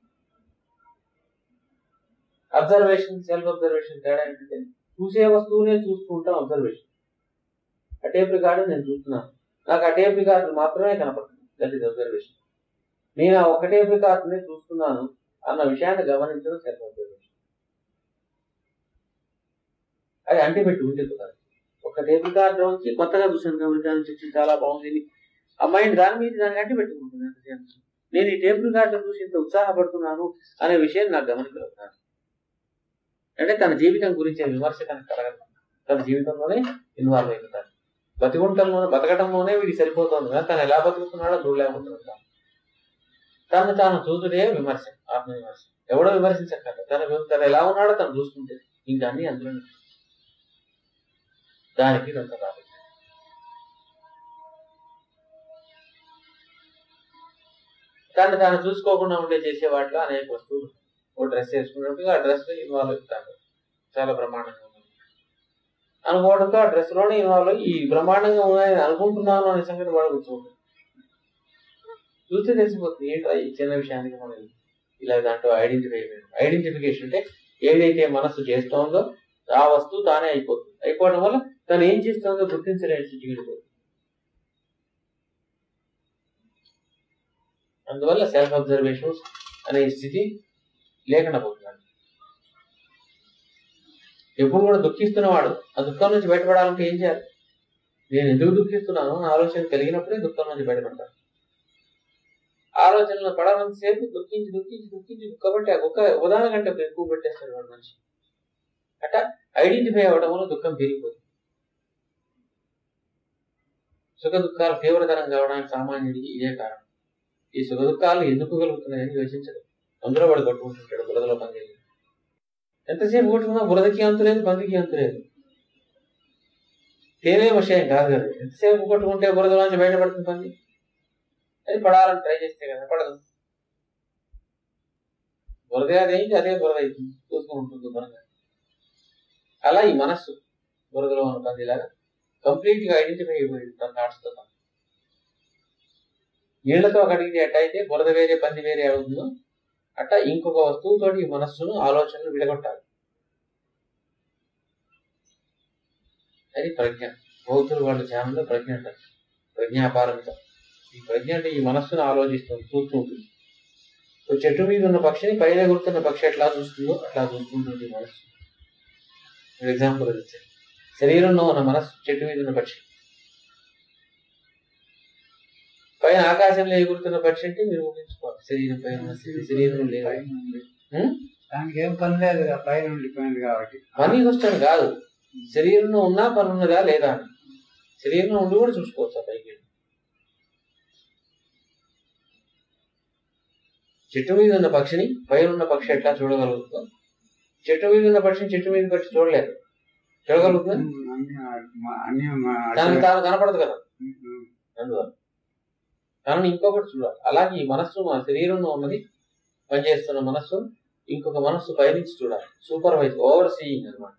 Observation self observation తేడా ఏంటంటే చూసే వస్తువునే చూస్తూ ఉంటాం అబ్జర్వేషన్. ఆ టేప్ రికార్డు నేను చూస్తున్నాను, నాకు ఆ టేప్ రికార్డు మాత్రమే కనపడుతుంది. That is observation. నేను ఆ ఒకటే వికాసనే చూస్తున్నాను అన్న విషయాన్ని గమనించడం సెల్ఫ్ అబ్జర్వేషన్. అది అంటిపెట్టి ఉంటుంది కదా. ఒక టేబుల్ కార్డు నుంచి కొత్తగా చూసాను గమనించి చాలా బాగుంది, ఆ మైండ్ దాని మీద దానికి అంటిపెట్టుకుంటుంది. నేను ఈ టేబుల్ కార్డు చూసి ఇంత ఉత్సాహపడుతున్నాను అనే విషయం నాకు గమనించగలుగుతాను. అంటే తన జీవితం గురించి విమర్శ కనుక కలగదు, తన జీవితంలోనే ఇన్వాల్వ్ అయిపోతాను. బతకటంలోనే వీడికి సరిపోతుంది కదా, తను ఎలా బతుకుతున్నాడో చూడలేకపోతున్నాడు. తను తాను చూసుడే విమర్శ, ఆత్మవిమర్శ. ఎవడో విమర్శించక్కర్లేదు, తను ఎలా ఉన్నాడో తను చూసుకుంటే ఇంకా అన్ని అందులో దానికి కొంత రాదు. తను తాను చూసుకోకుండా ఉండే చేసే వాటిలో అనేక వస్తువులు. ఓ డ్రెస్ వేసుకున్నప్పుడు ఆ డ్రెస్ ఇన్వాల్వ్ అవుతాడు, చాలా బ్రహ్మాండంగా ఉంది అనుకోవడంతో ఆ డ్రెస్ లోనే ఇన్వాల్వ్ అయ్యి ఈ బ్రహ్మాండంగా ఉన్నాయని అనుకుంటున్నాను అనే సంగతి వాడు కూర్చోండి చూస్తే తెలిసిపోతుంది. ఏంటో ఈ చిన్న విషయానికి మనం ఇలా దాంట్లో ఐడెంటిఫికేషన్ అంటే ఏదైతే మనస్సు చేస్తోందో ఆ వస్తువు తానే అయిపోతుంది. అయిపోవడం వల్ల తను ఏం చేస్తుందో గుర్తించలేని స్థితికి వెళ్ళిపోతుంది. అందువల్ల సెల్ఫ్ అబ్జర్వేషన్ అనే స్థితి లేకుండా పోతున్నాడు. ఎప్పుడు కూడా దుఃఖిస్తున్నవాడు ఆ దుఃఖం నుంచి బయటపడాలంటే ఏం చేయాలి? నేను ఎందుకు దుఃఖిస్తున్నాను ఆలోచన కలిగినప్పుడే దుఃఖం నుంచి బయటపడతాను. ఆలోచనలో పడాలంతసేపు దుఃఖించి కాబట్టి ఒక ఉదాహరణ కంటే ఎక్కువ పెట్టేస్తాడు వాడు మనిషి. అట్లా ఐడెంటిఫై అవ్వడం వల్ల దుఃఖం పెరిగిపోతుంది. సుఖ దుఃఖాలు తీవ్రతరం కావడానికి సామాన్యుడికి ఇదే కారణం. ఈ సుఖ దుఃఖాలు ఎందుకు కలుగుతున్నాయని యోచించడు. అందులో వాడు కొట్టుకుంటుంటాడు బురదలో పంది. ఎంతసేపు కొట్టుకున్నా బురదకి అంతు లేదు, పందికి అంతు లేదు. తేలే విషయం కాదు కదా. ఎంతసేపు కొట్టుకుంటే బురదలోంచి బయటపడుతుంది పంది. అది పడాలని ట్రై చేస్తే కదా పడదు. బురద అదేంటి, అదే బురద అవుతుంది, చూస్తూ ఉంటుంది బురద. అలా ఈ మనస్సు బురదలో ఉన్న పందిలాగా కంప్లీట్ గా ఐడెంటిఫై అయిపోయింది తన థాట్స్ తో. నీళ్లతో కడిగితే ఎట్ట అయితే బురద వేరే పంది వేరే అవుతుందో అట్లా ఇంకొక వస్తువుతోటి ఈ మనస్సును ఆలోచనలు విడగొట్టాలి. అది ప్రజ్ఞ. బౌద్ధులు వాళ్ళ ధ్యానంలో ప్రజ్ఞ అంటారు, ప్రజ్ఞాపారమిత. ఈ ప్రజ్ఞ అంటే ఈ మనస్సును ఆలోచిస్తుంది, చూస్తూ ఉంటుంది. చెట్టు మీద ఉన్న పక్షిని పైన ఎగురుతున్న పక్షి ఎట్లా చూస్తుందో అట్లా చూస్తుంటుంది మనస్సు. ఎగ్జాంపుల్ అది ఇచ్చారు. శరీరంలో ఉన్న మనస్సు చెట్టు మీద ఉన్న పక్షి, పైన ఆకాశంలో ఎగురుతున్న పక్షి అంటే మీరు ఊహించుకోవాలి. శరీరం పైన శరీరం లేదు, దానికి ఏం పని లేదు, పైన ఉండిపోయింది కాబట్టి. పని కష్టం కాదు, శరీరంలో ఉన్నా పని ఉన్నదా లేదా అని. శరీరంలో ఉండి కూడా చూసుకోవచ్చు పైకి. చెట్టు మీద ఉన్న పక్షిని పైన ఉన్న పక్షి ఎట్లా చూడగలుగుతుందో, చెట్టు మీద ఉన్న పక్షిని చెట్టు మీద పక్షి చూడలేదు, చూడగలుగుతుంది. దానికి తాను కనపడదు కదా, అందువల్ల తనని ఇంకొకటి చూడాలి. అలాగే ఈ మనస్సు, మన శరీరంలో ఉన్నది పనిచేస్తున్న మనస్సు ఇంకొక మనస్సు పైనుంచి చూడాలి. సూపర్వైజ్, ఓవర్ సీయింగ్ అనమాట.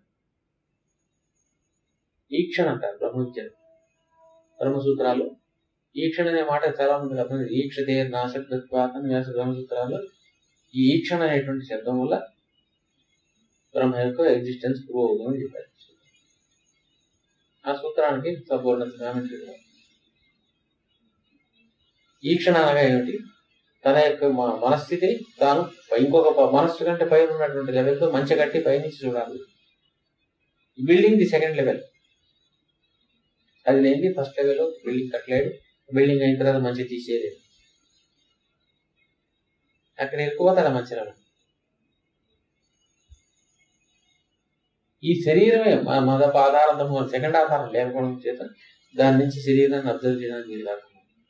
ఈక్షణ అంటారు బ్రహ్మవిద్యను, బ్రహ్మసూత్రాలు. ఈక్షణ అనే మాట చాలా మంది అర్థం. ఈక్షతే నాశక్తత్వాన్ని వ్యాస బ్రహ్మసూత్రాలు ఈ ఈక్షణ అనేటువంటి శబ్దం వల్ల బ్రహ్మ యొక్క ఎగ్జిస్టెన్స్ ప్రూవ్ అవుతుందని చెప్పారు. ఆ సూత్రానికి సంపూర్ణ ఈక్షణ అనగా ఏమిటి? తన యొక్క మనస్థితి తాను ఇంకొక మనస్సు కంటే పైన ఉన్నటువంటి లెవెల్తో మంచి కట్టి పైనుంచి చూడాలి. బిల్డింగ్ ది సెకండ్ లెవెల్, అది లేని ఫస్ట్ లెవెల్ బిల్డింగ్ కట్టలేడు. బిల్డింగ్ అయిన తర్వాత మంచి తీసేయలేదు, అక్కడ ఎక్కువ మంచి రాడు. ఈ శరీరమే మన ఆధారంతో సెకండ్ ఆధారం లేకపోవడం చేత దాని నుంచి శరీరాన్ని అబ్జర్వ్ చేయడానికి వీలు కాదు.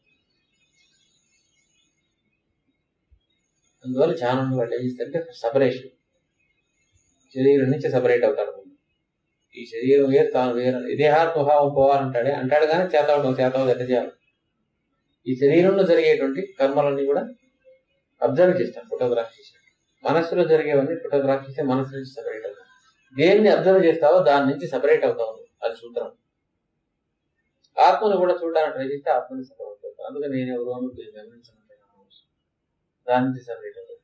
అందువల్ల చాలా మంది వాళ్ళు ఏం చేస్తారంటే సపరేషన్, శరీరం నుంచి సపరేట్ అవుతాడు. ఈ శరీరం వేరు తాను వేరు, దేహాత్మభావం పోవాలంటాడే అంటాడు కానీ చేతవడం ఎట్ట చేయాలి. ఈ శరీరంలో జరిగేటువంటి కర్మలన్నీ కూడా అబ్జర్వ్ చేస్తాను, ఫోటోగ్రాఫ్ చేస్తాను. మనస్సులో జరిగేవన్నీ ఫోటోగ్రాఫ్ చేస్తే మనస్సు నుంచి సపరేట్ అవుతాం. దేన్ని అబ్జర్వ్ చేస్తావో దాని నుంచి సపరేట్ అవుతావు, అది సూత్రం. ఆత్మను కూడా చూడడానికి ట్రై చేస్తే ఆత్మని సపరేట్ అవుతాం. అందుకని నేను ఎవరు గమనించను, దాని నుంచి సపరేట్ అవుతాం.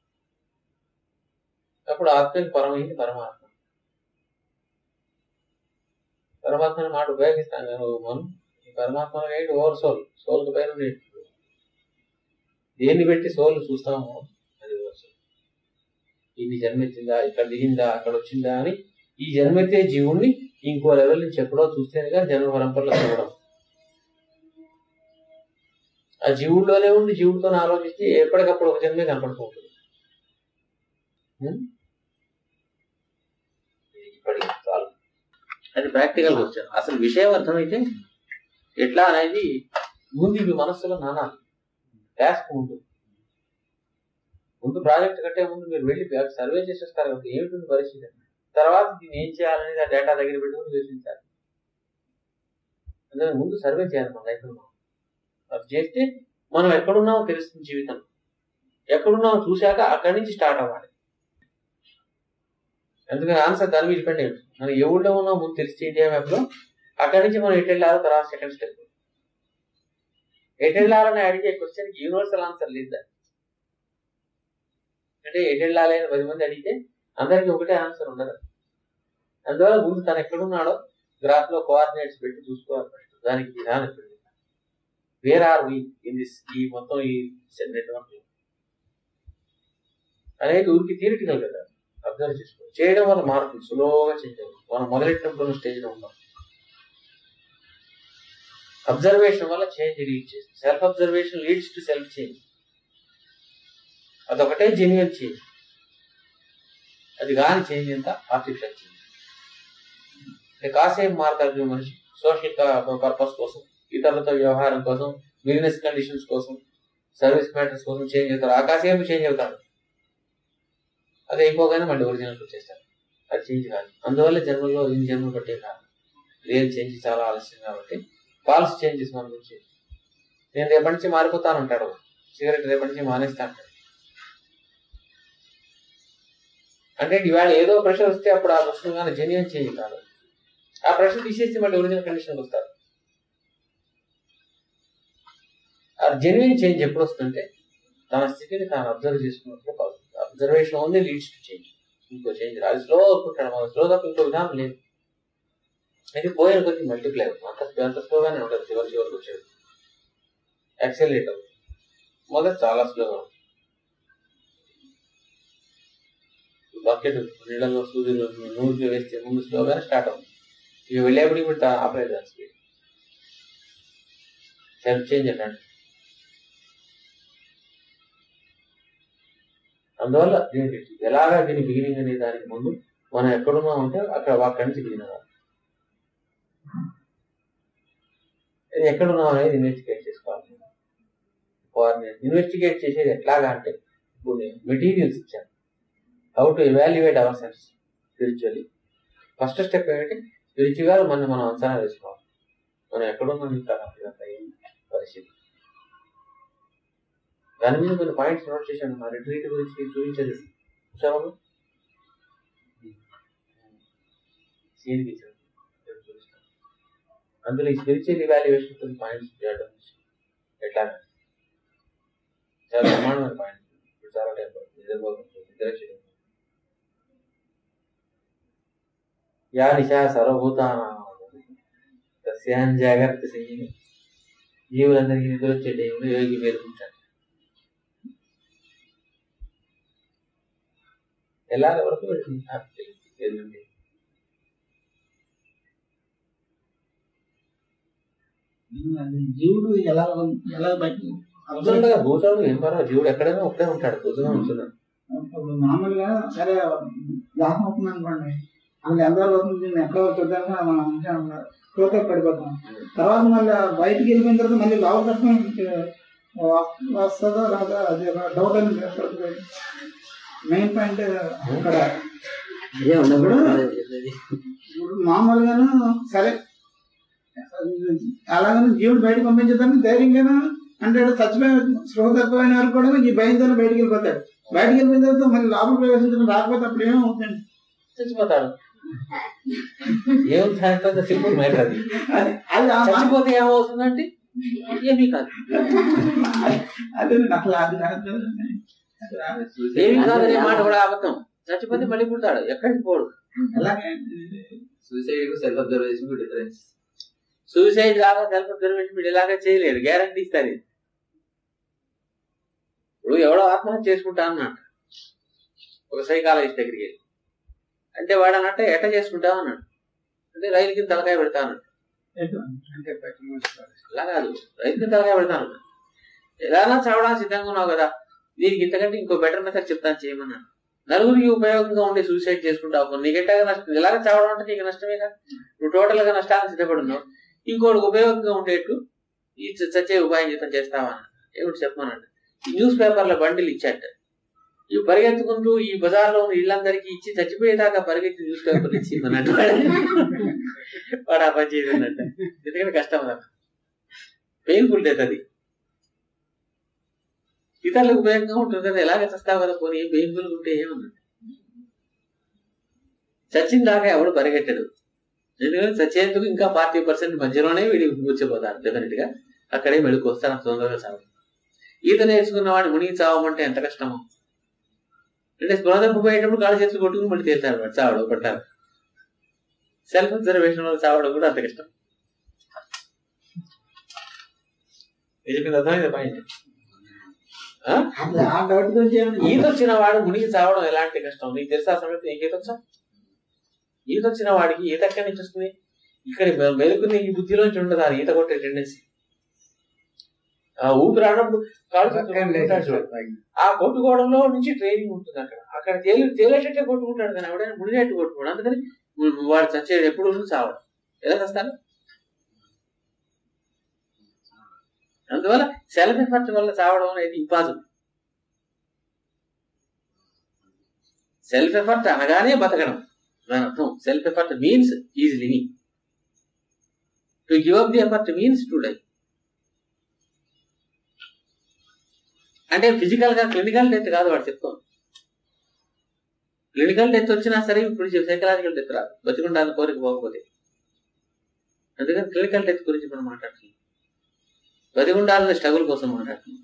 అప్పుడు ఆత్మకి పరమైంది పరమాత్మ. పరమాత్మని మాట ఉపయోగిస్తాం కానీ మనం ఈ పరమాత్మ ఏంటి ఓవర్ సోల్, సోల్కి పైన దేన్ని పెట్టి సోల్ చూస్తామో అది ఇది జన్మెత్తిందా, ఇక్కడ దిగిందా, అక్కడ వచ్చిందా అని ఈ జన్మెత్తే జీవుణ్ణి ఇంకో లెవెల్ నుంచి ఎప్పుడో చూస్తేనే కానీ జన్మ పరంపరలో చూడడం. ఆ జీవుల్లోనే ఉండి జీవుడితో ఆలోచిస్తే ఎప్పటికప్పుడు ఒక జన్మే కనపడుతూ ఉంటుంది. ఇప్పటికి చాలు. అది ప్రాక్టికల్గా వచ్చాను. అసలు విషయం అర్థమైతే ఎట్లా అనేది ముందు ఇవి మనస్సులో నానాలి. టాస్క్ ఉంటుంది. ముందు ప్రాజెక్ట్ కట్టే ముందు మీరు వెళ్ళి సర్వే చేసేస్తారు కాబట్టి ఏమిటి పరిస్థితి, తర్వాత దీన్ని ఏం చేయాలనేది ఆ డేటా దగ్గర పెట్టుకుని విశ్లేషించాలి. అందుకని ముందు సర్వే చేయాలి మన లైఫ్లో. అది చేస్తే మనం ఎక్కడున్నామో తెలుస్తుంది. జీవితం ఎక్కడున్నామో చూశాక అక్కడి నుంచి స్టార్ట్ అవ్వాలి. అందుకని ఆన్సర్ దాని మీద డిపెండ్ అయ్యి మనం ఏ ఊళ్ళో ఉన్నామో ముందు తెలిసి ఇండియా మ్యాప్ లో అక్కడి నుంచి మనం ఎటు వెళ్ళాలో తర్వాత సెకండ్ స్టెప్. ఎటు వెళ్ళాలని అడిగే క్వశ్చన్ కి యూనివర్సల్ ఆన్సర్ లేదా అంటే ఎటు వెళ్ళాలి అని 10 మంది అడిగితే అందరికి ఒకటే ఆన్సర్ ఉండదు. అందువల్ల ముందు తను ఎక్కడున్నాడో గ్రాఫ్ లో కోఆర్డినేట్స్ పెట్టి చూసుకోవాలి. దానికి విధానం where are we in this ఈ మొత్తం ఈ నెట్వర్క్ అనేది ఊరికి థియరిటికల్ కదా అబ్జర్వ్ చేసుకోవాలి. చేయడం వల్ల మార్పులు సులువుగా చేంజ్ అవ్వాలి. మనం మొదలెట్టినప్పుడు స్టేజ్ లో ఉంటాం. అబ్జర్వేషన్ వల్ల చేంజ్ లీడ్ చేస్తుంది. Self observation leads to self change. అదొకటే జెన్యున్ చేంజ్. అది కాని చేంజ్ ఎంత ఆర్టిఫిషియల్ చేంజ్. కాసేపు మారుతారు మనిషి సోషల్ పర్పస్ కోసం, ఇతరులతో వ్యవహారం కోసం, బిజినెస్ కండిషన్స్ కోసం, సర్వీస్ మ్యాటర్స్ కోసం చేంజ్ అవుతారు. ఆ కాసేపు చేంజ్ అవుతాడు. అది అయిపోగానే మళ్ళీ ఒరిజినల్ వచ్చేస్తారు. అది చేంజ్ కాదు. అందువల్ల జన్మలో ఇన్ని జన్మలు పట్టే కాదు. రియల్ చేంజ్ చాలా ఆలస్యం కాబట్టి ఫాల్స్ చేంజెస్ మన గురించి. నేను రేపటి నుంచి మారిపోతాను అంటాడు. సిగరెట్ రేపటి నుంచి మానేస్తా అంటాడు. అంటే ఇవాళ ఏదో ప్రెషర్ వస్తే అప్పుడు ఆ ప్రశ్న కానీ జెన్యున్ చేంజ్ కాదు. ఆ ప్రెషర్ తీసేసి మళ్ళీ ఒరిజినల్ కండిషన్కి వస్తారు. ఆ జెన్యున్ చేంజ్ ఎప్పుడు వస్తుందంటే తన స్థితిని తాను అబ్జర్వ్ చేసుకున్నప్పుడు కాదు. Observation only leads to change. ఇంకో చేంజ్ రాదు. స్లో అవుతుంటాడు. మన స్లో తప్ప ఇంకో విధానం లేదు. అయితే పోయిన కొద్ది మల్టిప్లై అవుతుంది. అంత స్లోగానే ఉంటుంది. చివరికి వచ్చేది యాక్సెలరేట్ అవుతుంది. మొదట చాలా స్లోగా ఉంటుంది. బకెట్ నీళ్ళలో సూర్యులు నూనె వేస్తే ముందు స్లోగానే స్టార్ట్ అవుతుంది. ఇక వెళ్ళేప్పుడు ఇప్పుడు ఆపరేట్ దాని స్పీడ్. సెల్ఫ్ చేంజ్ అంటే అందువల్ల దీనికి ఎలాగా దీని బిగినింగ్ అనే దానికి ముందు మనం ఎక్కడున్నాం అంటే అక్కడి నుంచి బిగిన్ అవ్వాలి. ఎక్కడున్నాం అనేది ఇన్వెస్టిగేట్ చేసుకోవాలి. ఇన్వెస్టిగేట్ చేసేది ఎట్లాగా అంటే ఇప్పుడు నేను మెటీరియల్స్ ఇచ్చాను. How to evaluate ourselves spiritually. First step ఏంటంటే స్పిరిచువల్ మనం అంచనా వేసుకోవాలి. మనం ఎక్కడున్నాం ఇంకా పరిస్థితి. దాని మీద కొన్ని పాయింట్స్ నోట్ చేశాను. మా రిట్రీట్ గురించి చూపించదు చూసాము. సీన్ చూపిస్తాను. అందులో ఈ స్పిరిచువల్ ఇవాల్యుయేషన్ కొన్ని పాయింట్స్ చేయడం ఎట్లా చాలా ప్రమాణమైన పాయింట్స్. ఇప్పుడు చాలా టైం నిద్ర చేయడం. యా నిశా సర్వభూతానాం తస్యాం జాగ్రత్త సంయమి. జీవులందరికీ నిద్ర వచ్చే టైంలో యోగి పేర్కొంటాడు. ఎలాగ వరకు వెళ్తుంది. జీవుడు ఎలా భూతాలు ఏం పర్వాలేదు. జీవుడు ఎక్కడైనా ఒకటే ఉంటాడు. భూతంగా ఉంటున్నాడు. మామూలుగా సరే దాహం అవుతుంది అనుకోండి. అందులో ఎంతవరకు అవుతుంది ఎక్కడ చూద్దామో మనం టోటల్ పడిపోతాం. తర్వాత మళ్ళీ బయటికి వెళ్ళిపోయిన తర్వాత మళ్ళీ లోపల వస్తుందో రాదా అది డౌట్ అని మెయిన్ పాయింట్ అక్కడ. ఇప్పుడు మామూలుగాను సరే అలాగని జీవుడు బయటకు పంపించేదాన్ని ధైర్యంగాను అంటే చచ్చిపోయిన స్పృహ తక్కువైన వరకు కూడా ఈ భయంతో బయటకు వెళ్ళిపోతాడు. బయటకు వెళ్ళిపోయిన తర్వాత మళ్ళీ లోపల ప్రవేశించడం రాకపోతే అప్పుడు ఏమవుతుంది? చచ్చిపోతాడు. ఏమవుతుంది? సింపుల్ మ్యాటర్ అది. చచ్చిపోతే ఏమవుతుందంటే ఏమీ కాదు. అదే ఏమీ కాదనే మాట కూడా అబద్ధం. చచ్చిపోతే మళ్ళీ పుడతాడు. ఎక్కడికి పోడు. అలాగే suicide self observation difference. Suicide లాగా సెల్ఫ్ అబ్జర్వేషన్ మీరు ఇలాగా చేయలేరు. గ్యారంటీ ఇస్తారు. ఇప్పుడు ఎవడో ఆత్మహత్య చేసుకుంటా అన్నట్ట ఒక సైకాలజిస్ట్ దగ్గరికి వెళ్ళి, అంటే వాడు అన్నట్ట ఎట్ట చేసుకుంటావు అన్నాడు. అంటే రైలు కింద తలకాయ పెడతా అన్నాడు. అలా కాదు, రైలు కింద తలకాయ పెడతాను. ఎలానా చావడానికి సిద్ధంగా ఉన్నావు కదా, దీనికి ఇంతకంటే ఇంకో బెటర్ మెథడ్ చెప్తాను చేయమన్నాను. నలుగురికి ఉపయోగంగా ఉండి సూసైడ్ చేసుకుంటావు, నీకెట్టగా నష్టం, ఎలాగ చావడం అంటే నీకు నష్టమే కదా, నువ్వు టోటల్ గా నష్టానికి సిద్ధపడి ఉన్నావు, ఇంకోటికి ఉపయోగంగా ఉండేట్టు ఈ చచ్చే ఉపాయం జీతం చేస్తావా ఏమిటి చెప్పమన్నాడు. ఈ న్యూస్ పేపర్ల బండిలు ఇచ్చాట, ఇవి పరిగెత్తుకుంటూ ఈ బజార్లో ఉన్న ఇళ్ళందరికీ ఇచ్చి చచ్చిపోయేదాకా పరిగెత్తి న్యూస్ పేపర్లు ఇచ్చి అన్నట్టు వాడు ఆ పని చేయదు అన్నట్టు. ఎందుకంటే కష్టం కదా, పెయిన్ఫుల్ డెత్ అది, ఇతరులకు ఉపయోగంగా ఉంటుంది కదా, ఎలాగ చస్తావు కదా, పోనీ పెయిన్ఫుల్ ఉంటే ఏమన్నట్టు. చచ్చిన దాకా ఎవడు పరిగెట్టాడు, ఎందుకంటే చచ్చేందుకు ఇంకా 40% మధ్యలోనే వీడి కూర్చోపోతారు డెఫినెట్ గా, అక్కడే మెడుకు వస్తారు, అంత తొందరగా చావు. ఈత నేర్చుకున్న వాడు మునిగి చావమంటే ఎంత కష్టమో, అంటే స్పృహ తప్పిపోయేటప్పుడు కాళ్ళు చేతులు కొట్టుకుని మళ్ళీ తేలుతారు వాడు, చావడం పట్టారు. సెల్ఫ్ అబ్జర్వేషన్ వల్ల చావడం కూడా అంత కష్టం. చెప్పింది అర్థమైంది పాయింట్. ఈత వచ్చిన వాడు మునిగి చావడం ఎలాంటి కష్టం నీకు తెలుసా? సమయంలో నీకు ఈత వచ్చా? ఈత వచ్చిన వాడికి ఈత ఎక్కడి నుంచి వస్తుంది? ఇక్కడ మెలుకుని ఈ బుద్ధిలోంచి ఉండదు ఆ ఈత కొట్టే టెండెన్సీ. ఆ ఊపిరి ఆడప్పుడు ఆ కొట్టుకోవడంలో నుంచి ట్రైనింగ్ ఉంటుంది. అక్కడ తేలేటట్టే కొట్టుకుంటాడు కానీ ఎవడైనా మునిగేట్టు కొట్టుకోడు. అందుకని వాడు చచ్చేది ఎప్పుడు చావడం. ఎలా చేస్తారు? అందువల్ల సెల్ఫ్ ఎఫర్ట్ వల్ల చావడం అనేది ఇంపాసిబుల్. సెల్ఫ్ ఎఫర్ట్ అనగానే బతకడం దాని అర్థం. Self effort means is living. To give up the effort means to die. అంటే ఫిజికల్ గా క్లినికల్ డెత్ కాదు వాడు చెప్తాం. క్లినికల్ డెత్ వచ్చినా సరే ఇప్పుడు సైకలాజికల్ డెత్ రాదు, బతికుండాలని కోరిక పోకపోతే. అందుకని క్లినికల్ డెత్ గురించి మనం మాట్లాడుతున్నాం, బతికుండాలని స్ట్రగుల్ కోసం మాట్లాడుతున్నాం.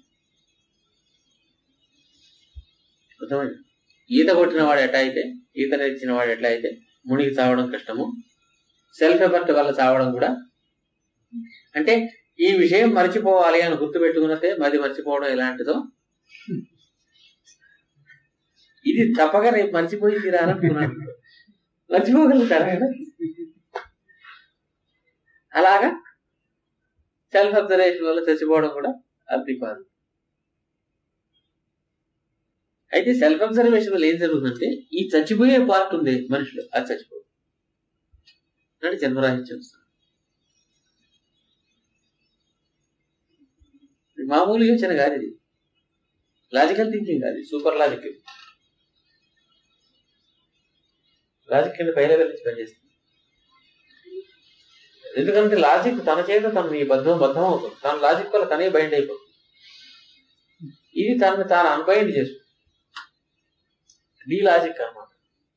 అర్థమైంది? ఈత కొట్టిన వాడు ఎట్లా అయితే, ఈత నేర్చిన వాడు ఎట్లా అయితే మునిగి చావడం కష్టము, సెల్ఫ్ ఎఫర్ట్ వల్ల చావడం కూడా. అంటే ఈ విషయం మర్చిపోవాలి అని గుర్తు పెట్టుకున్నట్టే మరి మర్చిపోవడం ఎలాంటిదో, ఇది తప్పక రేపు మర్చిపోయి తీరాలనుకున్నాను. మర్చిపోగలుగుతారా? అలాగా సెల్ఫ్ అబ్జర్వేషన్ వల్ల చచ్చిపోవడం కూడా అది కాదు. అయితే సెల్ఫ్ అబ్జర్వేషన్ వల్ల ఏం జరుగుతుందంటే ఈ చచ్చిపోయే పార్ట్ ఉంది మనుషులు, అది చచ్చిపోదు అంటే జన్మరాహిత్యం వస్తుంది. మామూలు యోచన కాదు ఇది, లాజికల్ థింకింగ్ కాదు, సూపర్ లాజిక్. లాజిక్ కింద పై లెవెల్ నుంచి పనిచేస్తుంది. ఎందుకంటే లాజిక్ తన చేత తను బద్ధం అవుతుంది, తన లాజిక్ వల్ల తనే బైండ్ అయిపోతుంది. ఇది తనని తాను అన్బైండ్ చేస్తుంది, డీ లాజిక్ అన్నమాట.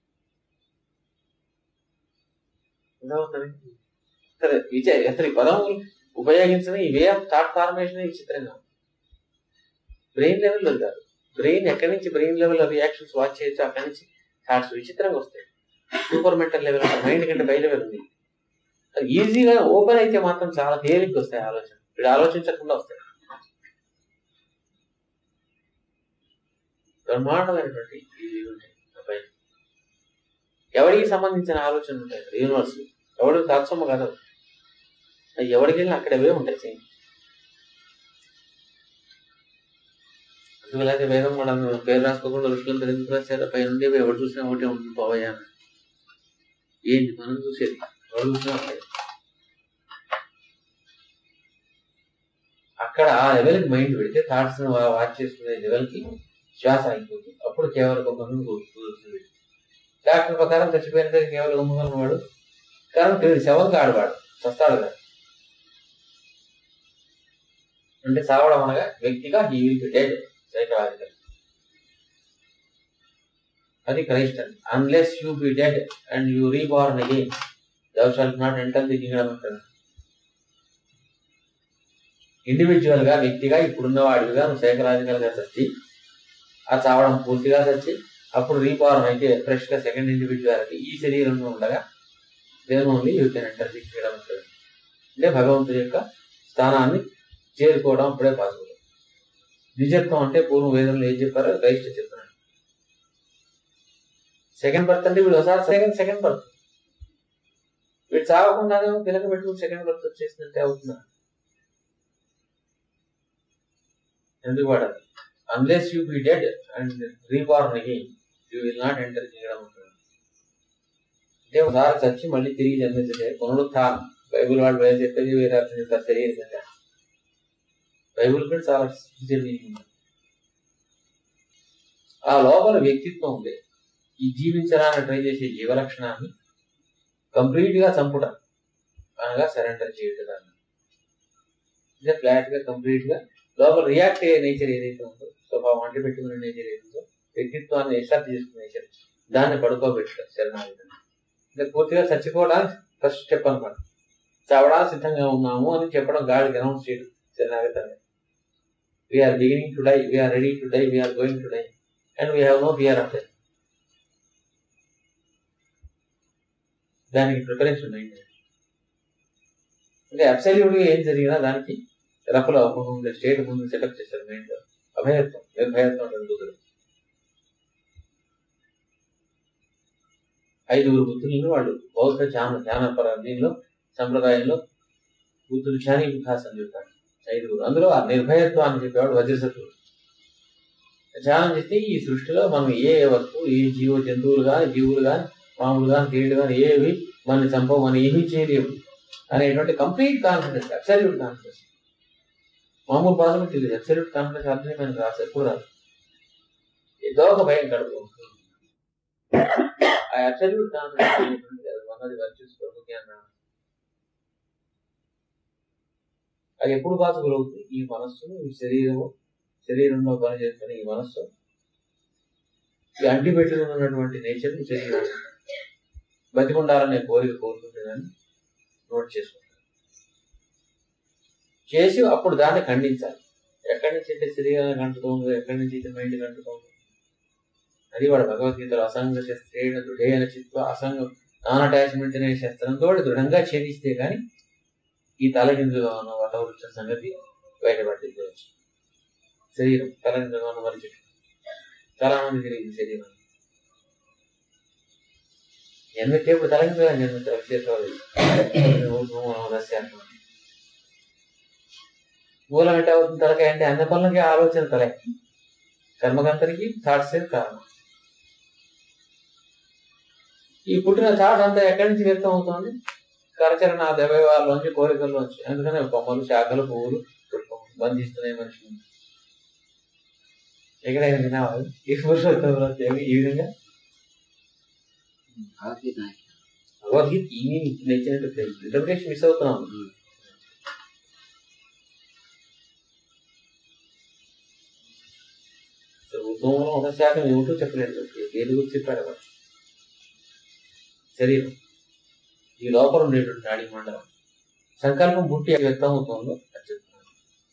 సరే విజయ్ అసలు ఈ పదం ఉపయోగించిన ఈ వే ఆఫ్ థాట్ ఫార్మేషన్ విచిత్రంగా బ్రెయిన్ లెవెల్లో కాదు. బ్రెయిన్ ఎక్కడి నుంచి బ్రెయిన్ లెవెల్ రియాక్షన్స్ వాచ్ చేయొచ్చు, అక్కడి నుంచి థాట్స్ విచిత్రంగా వస్తాయి. సూపర్ మెంటల్ లెవెల్ మైండ్ కంటే పై లెవెల్ ఉంది. ఈజీగా ఓపెన్ అయితే మాత్రం చాలా తేలిగ్గా వస్తాయి ఆలోచన, వీడు ఆలోచించకుండా వస్తాయి. బ్రహ్మాండమైనటువంటి ఈజీ ఉంటాయి. ఎవరికి సంబంధించిన ఆలోచనలు ఉంటాయి యూనివర్స్, ఎవరికి తత్సమ్మ కాదు, ఎవరికి వెళ్ళినా అక్కడే ఉంటాయి చేయండి. అందువల్ల వేదం కూడా పేరు రాసుకోకుండా ఋషులంతా ఎందుకు రాశారు? పై నుండి ఎవరు చూసినా ఒకటే ఉంటుంది పోవయ్యా. ఏంటి మనం చూసేది? ఎవరు చూసినా అక్కడ ఆ లెవెల్కి మైండ్ పెడితే థాట్స్ వాచ్ చేసుకునే లెవెల్కి శ్వాస అయిపోతుంది. అప్పుడు కేవలం ఒక గమ్యం కూర్చుంది. డాక్టర్ ప్రకారం చచ్చిపోయిన దగ్గర కేవలం గమ్ముగలం వాడు, कारण శవం కాడవాడు చస్తాడు కదా. అంటే చావడం అనగా వ్యక్తిగా he will be dead psychological. అది క్రైస్ట్ అండి. Unless you be dead and you reborn again thou shalt not enter the kingdom of heaven. Individual గా వ్యక్తిగా ఇప్పుడున్న వాడిగా నువ్వు సైకలాజికల్ గా చచ్చి ఆ చావడం పూర్తిగా చచ్చి అప్పుడు రీబార్న్ అయితే ఫ్రెష్ గా సెకండ్ ఇండివిజువాలిటీ ఈ శరీరంలో ఉండగా దేని only you can enter the kingdom of heaven. అంటే భగవంతుడి యొక్క స్థానాన్ని చేరుకోవడం అప్పుడే పాసిబుల్. నిజత్వం అంటే పూర్వం వేదంలో ఏం చెప్పారో రైట్ చెప్తున్నాడు. సెకండ్ బర్త్ అంటే వీడు ఒకసారి సెకండ్ బర్త్, వీడు చావకుండానే పిల్లక పెట్టుకుని సెకండ్ బర్త్ వచ్చేసిందంటే అవుతుందా? ఎందుకు వాడాలి? Unless you be dead and reborn again you will not enter kingdom అంటున్నాడు. అంటే ఒకసారి చచ్చి మళ్ళీ తిరిగి జన్మించే పునరుత్థానం. బైబుల్ వాళ్ళు వేరే చెప్పేది వేరే అర్థం చెప్తారు, తెలియదు కదా. బైబుల్ కూడా చాలా మీనింగ్. ఆ లోపల వ్యక్తిత్వం ఉంది. ఈ జీవించడానికి ట్రై చేసే జీవలక్షణాన్ని కంప్లీట్ గా చంపుట అనగా సరెండర్ చేయటం. అంటే ఫ్లాట్ గా కంప్లీట్ గా లోపల రియాక్ట్ అయ్యే నేచర్ ఏదైతే ఉందో, స్వభావం అంటే పెట్టుకునే నేచర్ ఏదైతే వ్యక్తిత్వాన్ని ఎస్టాబ్లిష్ చేసుకునే నేచర్, దాన్ని పడుకోబెట్టారు శరణాగతి. అంటే పూర్తిగా చచ్చిపోవడానికి ఫస్ట్ స్టెప్ అనమాట. చావడానికి సిద్ధంగా ఉన్నాము అని చెప్పడం, గాడికి అనౌన్స్ చేయడం శరణాగతి అనేది. We are beginning to die, we are ready to die, we are going to die and we have no fear of death. దానికి ప్రిపరేషన్ అయింది. అంటే అబ్సల్యూట్ గా ఏం జరిగినా దానికి రఫలు అవ్వకుండా స్టేట్ ముందు సెటప్ చేశారు మైండ్ లో. అభయత్వం, నిర్భయత్వం జరుగుతుంది. 5 బుద్ధులను వాళ్ళు బౌద్ధ ధ్యానపర దీనిలో సంప్రదాయంలో బుద్ధుడు ధ్యాని వికాస్ అని చెప్తాడు. 5. అందులో ఆ నిర్భయత్వాన్ని చెప్పేవాడు వజ్రశత్రుడు. ధ్యానం చేస్తే ఈ సృష్టిలో మనం ఏ వస్తువు, ఏ జంతువులు కానీ, జీవులు కానీ, మామూలు కానీ, తేళ్లు కానీ ఏవి మనల్ని చంపవు, మనం ఏమీ చేయలేవు అనేటువంటి కంప్లీట్ కాన్ఫిడెన్స్, అబ్సల్యూట్ కాన్ఫిడెన్స్. మామూలు భాషలో తెలియదు. అబ్సల్యూట్ కాన్ఫిడెన్స్ అర్థమే మనకు రాదు, ఎప్పుడు రాదు. ఏదో ఒక భయం కడుపు. ఆ అబ్సల్యూట్ కాన్ఫిడెన్స్ అన్నది వర్చ్యూస్ ప్రభుత్వం. అది ఎప్పుడు పాసిబుల్ అవుతుంది? ఈ మనస్సును, ఈ శరీరంలో పనిచేస్తున్న ఈ మనస్సు, ఈ అంటిపెట్టులో ఉన్నటువంటి నేచర్ శరీరం బతికుండాలనే కోరిక కోరుకుంటుందని నోట్ చేసుకుంటారు. చేసి అప్పుడు దాన్ని ఖండించాలి. ఎక్కడి నుంచి అయితే శరీరానికి అంటుతుందో, ఎక్కడి నుంచి అయితే మైండ్కి అంటుతుందో, అది వాడు భగవద్గీతలో అసంగ శస్త్రేణ దృఢేన చిత్వ అసంగం నాన్ అటాచ్మెంట్ అనే శస్త్రంతో దృఢంగా ఛేదిస్తే కానీ ఈ తలకిందుగా ఉన్న వటవృక్ష సంగతి బయటపడించవచ్చు. శరీరం తలకిందుగా ఉన్న మనిషి చాలా మంది తెలియదు. శరీరం ఎందుకే ఇప్పుడు తలకిందుగా జన్మించారు విశేషాలు. మూలం ఎట్ట అవుతుంది? తలకాయ అంటే అన్ని పనులకి ఆలోచన తలే, కర్మకంతరికి థాట్స్ కారణం. ఈ పుట్టిన థాట్ అంతా ఎక్కడి నుంచి వ్యక్తం అవుతుంది? కరచరణ దైవాల్లోంచి, కోరికల్లోంచి. అందుకనే కొమ్మలు, శాఖలు, పువ్వులు బంధిస్తున్నాయి మనిషిని. ఎక్కడైనా వినాలి ఈ పురుషోత్తమ ఈ విధంగా భగవద్గీత ఈ నచ్చినట్టు ఇంటర్ప్రిటేషన్ మిస్ అవుతున్నాం. ఉద్యమంలో ఒక శాతం ఏమిటో చెప్పలేదు. దేని గురించి చెప్పాడు వాడు? శరీరం, ఈ లోపల ఉండేటువంటి నాడీ మండలం, సంకల్పం పుట్టి వ్యక్తం అవుతుందో అది చెప్తున్నాను.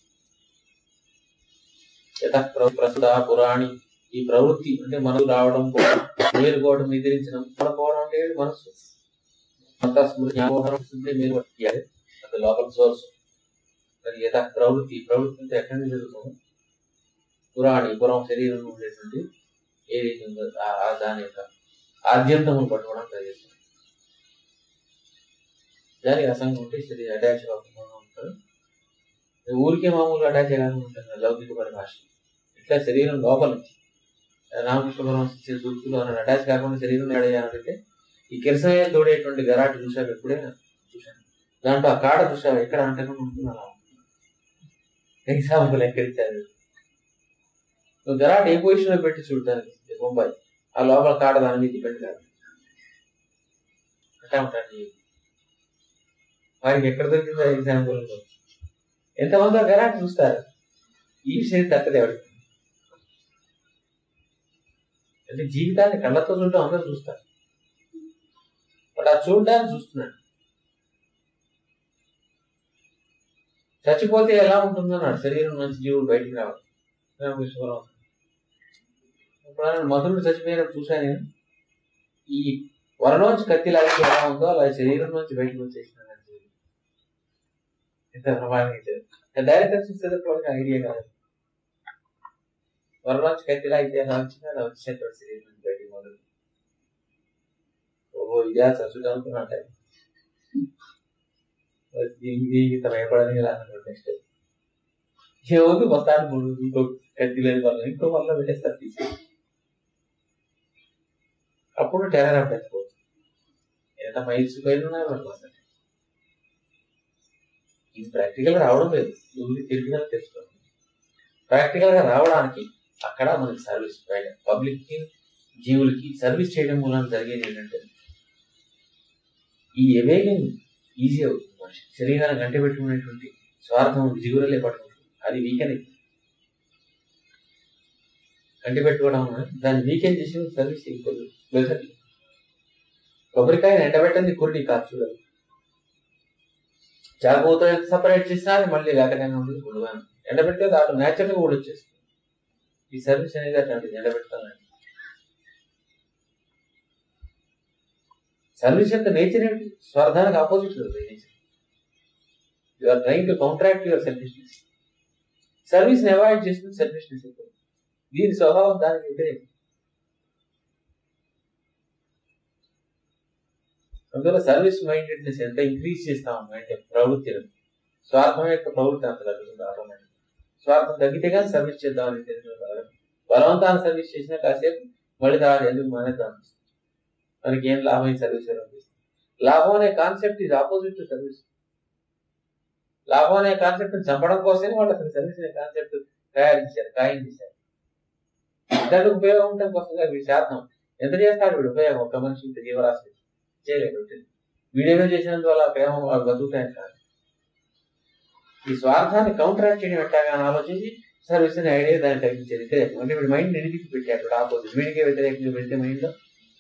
ప్రస్తుత పురాణి, ఈ ప్రవృత్తి అంటే మనసు రావడం, మేలుకోవడం, నిద్రించడం, పడుకోవడం అంటే మనసు అంతా స్మృతి మేలు అది లోపల సోర్స్. మరి యథ ప్రవృత్తి అంటే ఎక్కడి నుంచి జరుగుతుందో, పురాణి పురం శరీరంలో ఉండేటువంటి ఏదైతే ఉందో దాని యొక్క ఆద్యంతమును పట్టుకోవడం ట్రై చేస్తుంది. దానికి అసంగం ఉంటే శరీరం అటాచ్ కాకుండా ఉంటారు. ఊరికే మామూలుగా అటాచ్ కాకుండా ఉంటుంది లౌకిక పరిభాష. ఇట్లా శరీరం లోపల నుంచి రామకృష్ణ పరమహంస సూక్తులు అన్న అటాచ్ కాకుండా శరీరం ఏడయ్యానంటే ఈ కిరసమే తోడేటువంటి గరాటి చూసావు, ఎప్పుడైనా చూశాను. దాంట్లో ఆ కాడ చూసావు ఎక్కడ అంటకుండా ఉంటుంది. అలా ఎగ్జాంపుల్ ఎక్కడిచ్చారు, నువ్వు గరాట్ ఏ పొజిషన్ లో పెట్టి చూడడానికి బొంబాయి, ఆ లోపల కాడ దాని మీద డిపెండ్ కాదు. అట్లా ఉంటాడు వారికి ఎక్కడ దొరికిందో ఎగ్జాంపుల్. ఎంతమంది గరాట్ చూస్తారు, ఈ విషయం తక్కదే ఎవరికి. అంటే జీవితాన్ని కళ్ళతో చూడడం అందరూ చూస్తారు, బట్ ఆ చూడడానికి చూస్తున్నాడు. చచ్చిపోతే ఎలా ఉంటుందన్నాడు, శరీరం నుంచి జీవుడు బయటికి రావాలి. ఇప్పుడు మధురుడు చచ్చిపోయినప్పుడు చూశాను నేను, ఈ వరలోంచి కత్తి లాగితే ఎలా ఉందో అలా శరీరం నుంచి బయటకు వచ్చేసినాడు. ఎంత ప్రమాణం డైరెక్టర్ చూస్తే ఐడియా కాదు. త్వరలోంచి కత్తిలా అయితే అలా వచ్చింది, అలా వచ్చేటప్పుడు శరీరం నుంచి బయటికి మొదలు. ఓహో ఇదే చచ్చుడు అనుకున్నట్ట ఇంత భయపడని ఇలా అనుకోండి. నెక్స్ట్ ఏమవుతుంది మొత్తానికి ఇంకో కత్తి లేదు వల్ల ఇంకో వల్ల వెళ్ళేస్తారు తీసి. అప్పుడు టెర్రర్ ఆఫ్ డెత్ పోతుంది. ఎంత మైల్స్ పైన ఉన్నారు వాళ్ళు. ఇది ప్రాక్టికల్ గా రావడం లేదు, నువ్వు తిరిగినా తెలుసుకోండి. ప్రాక్టికల్ గా రావడానికి అక్కడ మనకి సర్వీస్ పబ్లిక్ కి జీవులకి సర్వీస్ చేయడం మూలంగా జరిగేది ఏంటంటే ఈ అవేకింగ్ ఈజీ అవుతుంది. మనిషి శరీరాన్ని గంట పెట్టుకునేటువంటి స్వార్థం జీవులే పట్టుకుంటుంది, అది వీకెన్ అవుతుంది. గంట పెట్టుకోవడం దాన్ని వీకెన్ చేసి సర్వీస్ చేయకూడదు. కొబ్బరికాయని ఎండబెట్టండి కుర్రీ కాదు చూడాలి. జాగ్రత్తతో ఎంత సపరేట్ చేసినా అది మళ్ళీ లేకనే ఉంటుంది. గుడుగాను ఎండబెడితే దాంట్లో న్యాచురల్గా కూడా వచ్చేస్తుంది. ఈ సర్వీస్ అనేది అట్లాంటిది, ఎండబెడతానండి. సర్వీస్ యొక్క నేచర్ ఏంటి? స్వార్థానికి opposite nature. You are trying to counteract your selfishness. Service ని అవాయిడ్ చేస్తుంది సెల్ఫిష్నెస్ ఎక్కువ. దీని స్వభావం దానికి వ్యతిరేకం. అందువల్ల సర్వీస్ మైండెడ్నెస్ ఎంత ఇంక్రీజ్ చేస్తాము అంటే ప్రవృత్తిని, స్వార్థం యొక్క ప్రవృత్తి అంత తగ్గుతుంది. ఆటోమేటిక్ స్వార్థం తగ్గితే కానీ సర్వీస్ చేద్దామని తెలిసిన బలవంతాన్ని సర్వీస్ చేసినా కాసేపు మళ్ళీ దాని ఎందుకు మానేద్దాం, మనకి ఏం లాభం ఈ సర్వీస్ అనిపిస్తుంది. లాభం అనే కాన్సెప్ట్ ఇది ఆపోజిట్ టు సర్వీస్. లాభం అనే కాన్సెప్ట్ చంపడం కోసమే వాళ్ళు అసలు సర్వీస్ అనే కాన్సెప్ట్ తయారు చేశారు, ఖాయం చేశారు. ఇతరులకు ఉపయోగం ఉండటం కోసం వీడి శాతం ఎంత చేస్తాడు వీడు ఉపయోగం? ఒక మనిషి ఇంత జీవరాశి చేయలేడు. వీడియోలో చేసినందువల్ల ప్రేమ వాళ్ళు బతుకుతాయని కాదు. ఈ స్వార్థాన్ని కౌంటర్ చేయడం ఎట్టాగా ఆలోచించి సర్వీస్ అనే ఐడియా దాన్ని తగ్గించేది. వ్యతిరేకం అంటే వీడి మైండ్ నిడిపి పెట్టాడు ఆపోజిట్. వీడికే వ్యతిరేకంగా పెడితే మైండ్ లో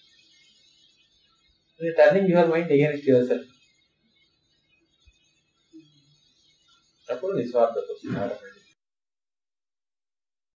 turning your mind against your self. అప్పుడు నిస్వార్థత వస్తుంది.